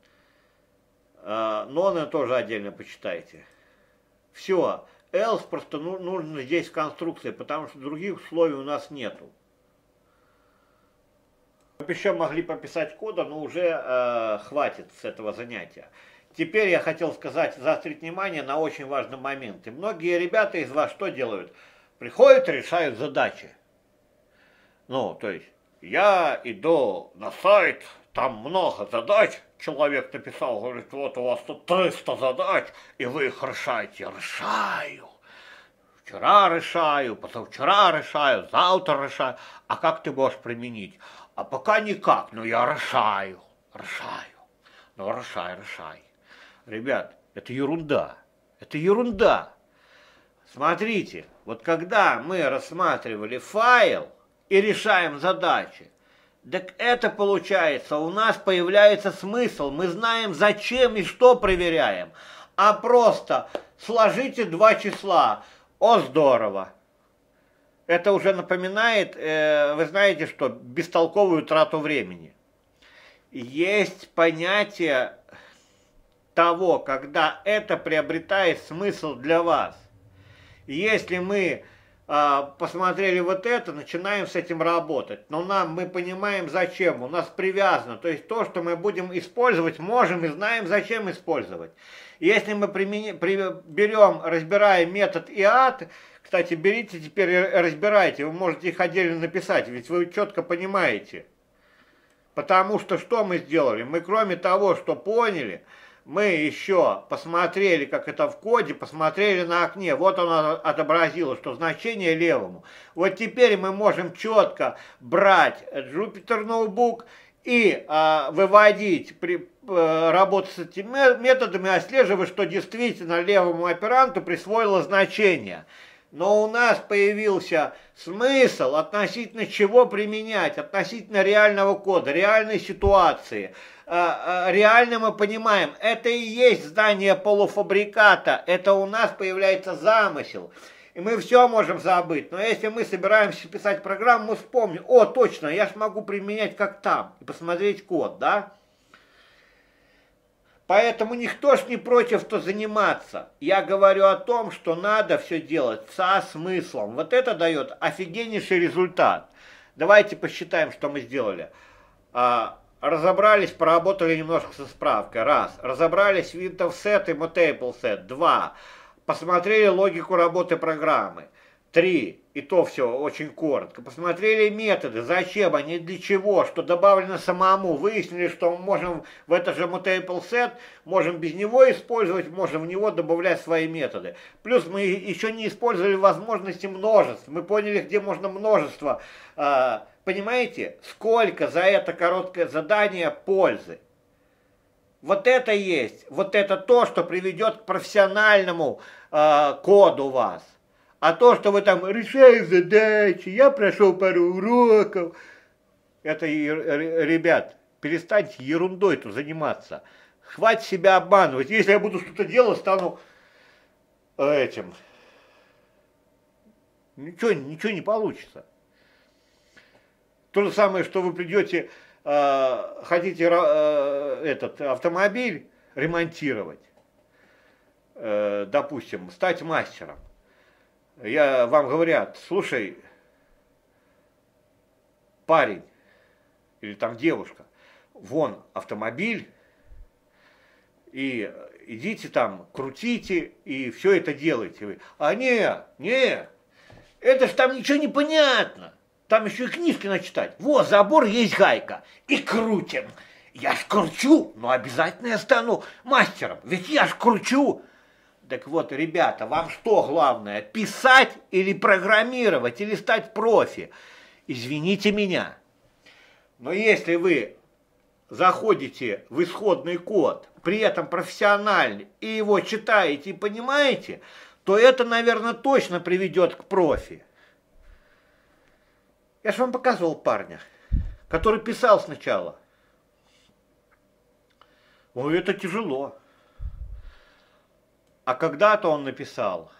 Speaker 1: Ноны тоже отдельно почитайте. Все. Else просто нужно здесь в конструкции, потому что других условий у нас нету. Мы еще могли пописать кода, но уже э, хватит с этого занятия. Теперь я хотел сказать, заострить внимание на очень важный момент. И многие ребята из вас что делают? Приходят и решают задачи. Ну, то есть, я иду на сайт, там много задач. Человек написал, говорит, вот у вас тут триста задач, и вы их решаете. Решаю. Вчера решаю, позавчера решаю, завтра решаю. А как ты можешь применить? А пока никак, но я решаю. Решаю. Ну, решай, решай. Ребят, это ерунда. Это ерунда. Смотрите, вот когда мы рассматривали файл и решаем задачи, так это получается, у нас появляется смысл, мы знаем зачем и что проверяем, а просто сложите два числа, о здорово, Это уже напоминает, э, вы знаете что, бестолковую трату времени. Есть понятие того, когда это приобретает смысл для вас. Если мы э, посмотрели вот это, начинаем с этим работать, но нам, мы понимаем зачем, у нас привязано, то есть то, что мы будем использовать, можем и знаем зачем использовать. Если мы примени, при, берем, разбираем метод и ад, кстати, берите теперь и разбирайте, вы можете их отдельно написать, ведь вы четко понимаете. Потому что что мы сделали? Мы кроме того, что поняли, мы еще посмотрели, как это в коде, посмотрели на окне, вот оно отобразило, что значение левому. Вот теперь мы можем четко брать Jupyter ноутбук и а, выводить, при, а, работать с этими методами, отслеживать, что действительно левому операнту присвоило значение. Но у нас появился смысл, относительно чего применять, относительно реального кода, реальной ситуации. Реально мы понимаем, это и есть здание полуфабриката, это у нас появляется замысел. И мы все можем забыть, но если мы собираемся писать программу, мы вспомним, о, точно, я же могу применять как там, и посмотреть код, да? Поэтому никто ж не против, что заниматься. Я говорю о том, что надо все делать со смыслом. Вот это дает офигеннейший результат. Давайте посчитаем, что мы сделали. Разобрались, поработали немножко со справкой. Раз. Разобрались Windows Set и Mutable Set. Два. Посмотрели логику работы программы. Три. И то все очень коротко. Посмотрели методы, зачем они, для чего, что добавлено самому. Выяснили, что мы можем в это же Mutable Set, можем без него использовать, можем в него добавлять свои методы. Плюс мы еще не использовали возможности множеств. Мы поняли, где можно множество. Понимаете, сколько за это короткое задание пользы. Вот это есть, вот это то, что приведет к профессиональному э, коду вас. А то, что вы там решаете задачи, я прошел пару уроков, это, ребят, перестаньте ерундой-то заниматься. Хватит себя обманывать. Если я буду что-то делать, стану этим. Ничего, ничего не получится. То же самое, что вы придете, э, хотите э, этот автомобиль ремонтировать, э, допустим, стать мастером. Я, вам говорят, слушай, парень или там девушка, вон автомобиль, и идите там, крутите, и все это делайте. Вы. А не, не, это ж там ничего не понятно. Там еще и книжки начитать. Вот, забор есть гайка. И крутим. Я ж кручу, но обязательно я стану мастером. Ведь я ж кручу. Так вот, ребята, вам что главное? Писать или программировать, или стать профи? Извините меня. Но если вы заходите в исходный код, при этом профессиональный, и его читаете и понимаете, то это, наверное, точно приведет к профи. Я же вам показывал парня, который писал сначала. Ой, это тяжело. А когда-то он написал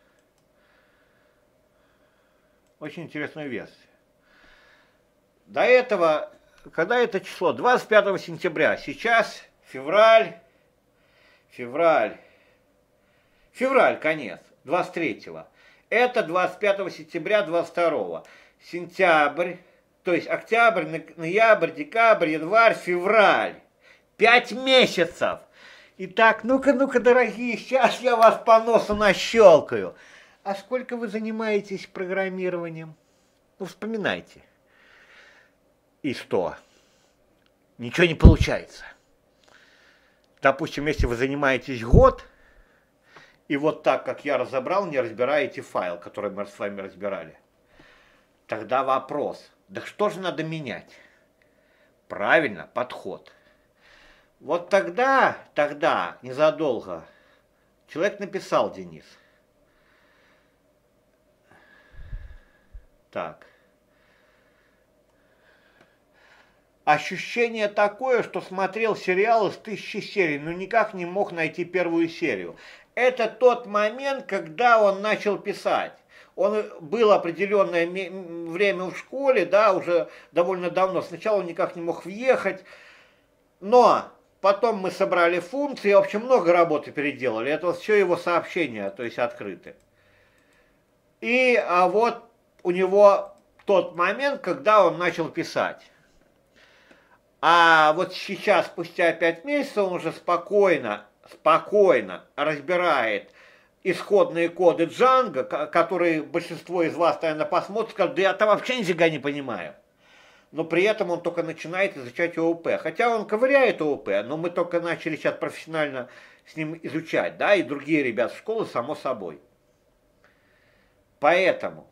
Speaker 1: очень интересную версию. До этого, когда это число? двадцать пятого сентября. Сейчас февраль, февраль, февраль, конец, двадцать третьего. Это двадцать пятого сентября двадцать второго. Сентябрь, то есть октябрь, ноябрь, декабрь, январь, февраль. Пять месяцев. Итак, ну-ка, ну-ка, дорогие, сейчас я вас по носу нащелкаю. А сколько вы занимаетесь программированием? Ну, вспоминайте. И что? Ничего не получается. Допустим, если вы занимаетесь год, и вот так, как я разобрал, не разбираете файл, который мы с вами разбирали. Тогда вопрос, да что же надо менять? Правильно, подход. Вот тогда, тогда, незадолго, человек написал, Денис. Так. Ощущение такое, что смотрел сериал из тысячи серий, но никак не мог найти первую серию. Это тот момент, когда он начал писать. Он был определенное время в школе, да, уже довольно давно. Сначала он никак не мог въехать, но потом мы собрали функции, в общем, много работы переделали. Это вот все его сообщения, то есть открыты. И а вот у него тот момент, когда он начал писать. А вот сейчас, спустя пять месяцев, он уже спокойно, спокойно разбирает исходные коды Django, которые большинство из вас, наверное, посмотрят, скажут, да я там вообще нифига не понимаю. Но при этом он только начинает изучать ООП. Хотя он ковыряет ООП, но мы только начали сейчас профессионально с ним изучать, да, и другие ребята в школе, само собой. Поэтому,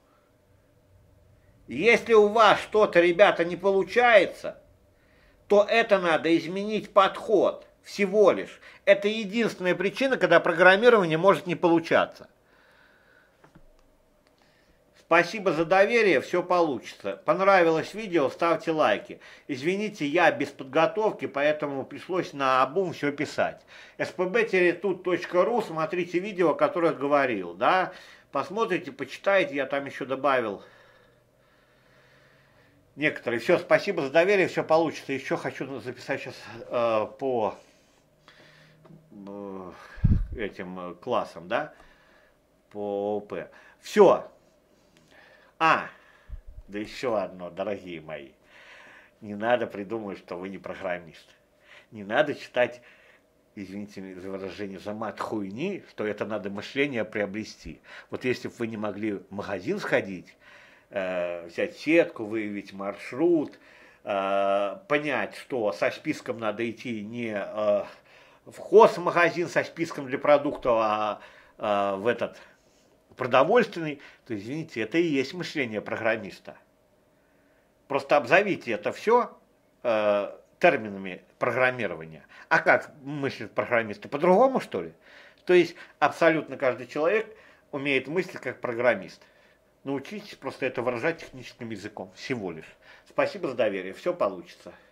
Speaker 1: если у вас что-то, ребята, не получается, то это надо изменить подход всего лишь. Это единственная причина, когда программирование может не получаться. Спасибо за доверие, все получится. Понравилось видео, ставьте лайки. Извините, я без подготовки, поэтому пришлось наобум все писать. эс пэ бэ тут точка ру, смотрите видео, о которых говорил, да. Посмотрите, почитайте, я там еще добавил некоторые. Все, спасибо за доверие, все получится. Еще хочу записать сейчас э, по э, этим классам, да, по ООП. Все. А, да еще одно, дорогие мои. Не надо придумывать, что вы не программист. Не надо читать, извините за выражение, за мат хуйни, что это надо мышление приобрести. Вот если бы вы не могли в магазин сходить, э, взять сетку, выявить маршрут, э, понять, что со списком надо идти не э, в хозмагазин со списком для продуктов, а э, в этот продовольственный, то, извините, это и есть мышление программиста. Просто обзовите это все э, терминами программирования. А как мыслят программисты? По-другому, что ли? То есть абсолютно каждый человек умеет мыслить как программист. Научитесь просто это выражать техническим языком. Всего лишь. Спасибо за доверие. Все получится.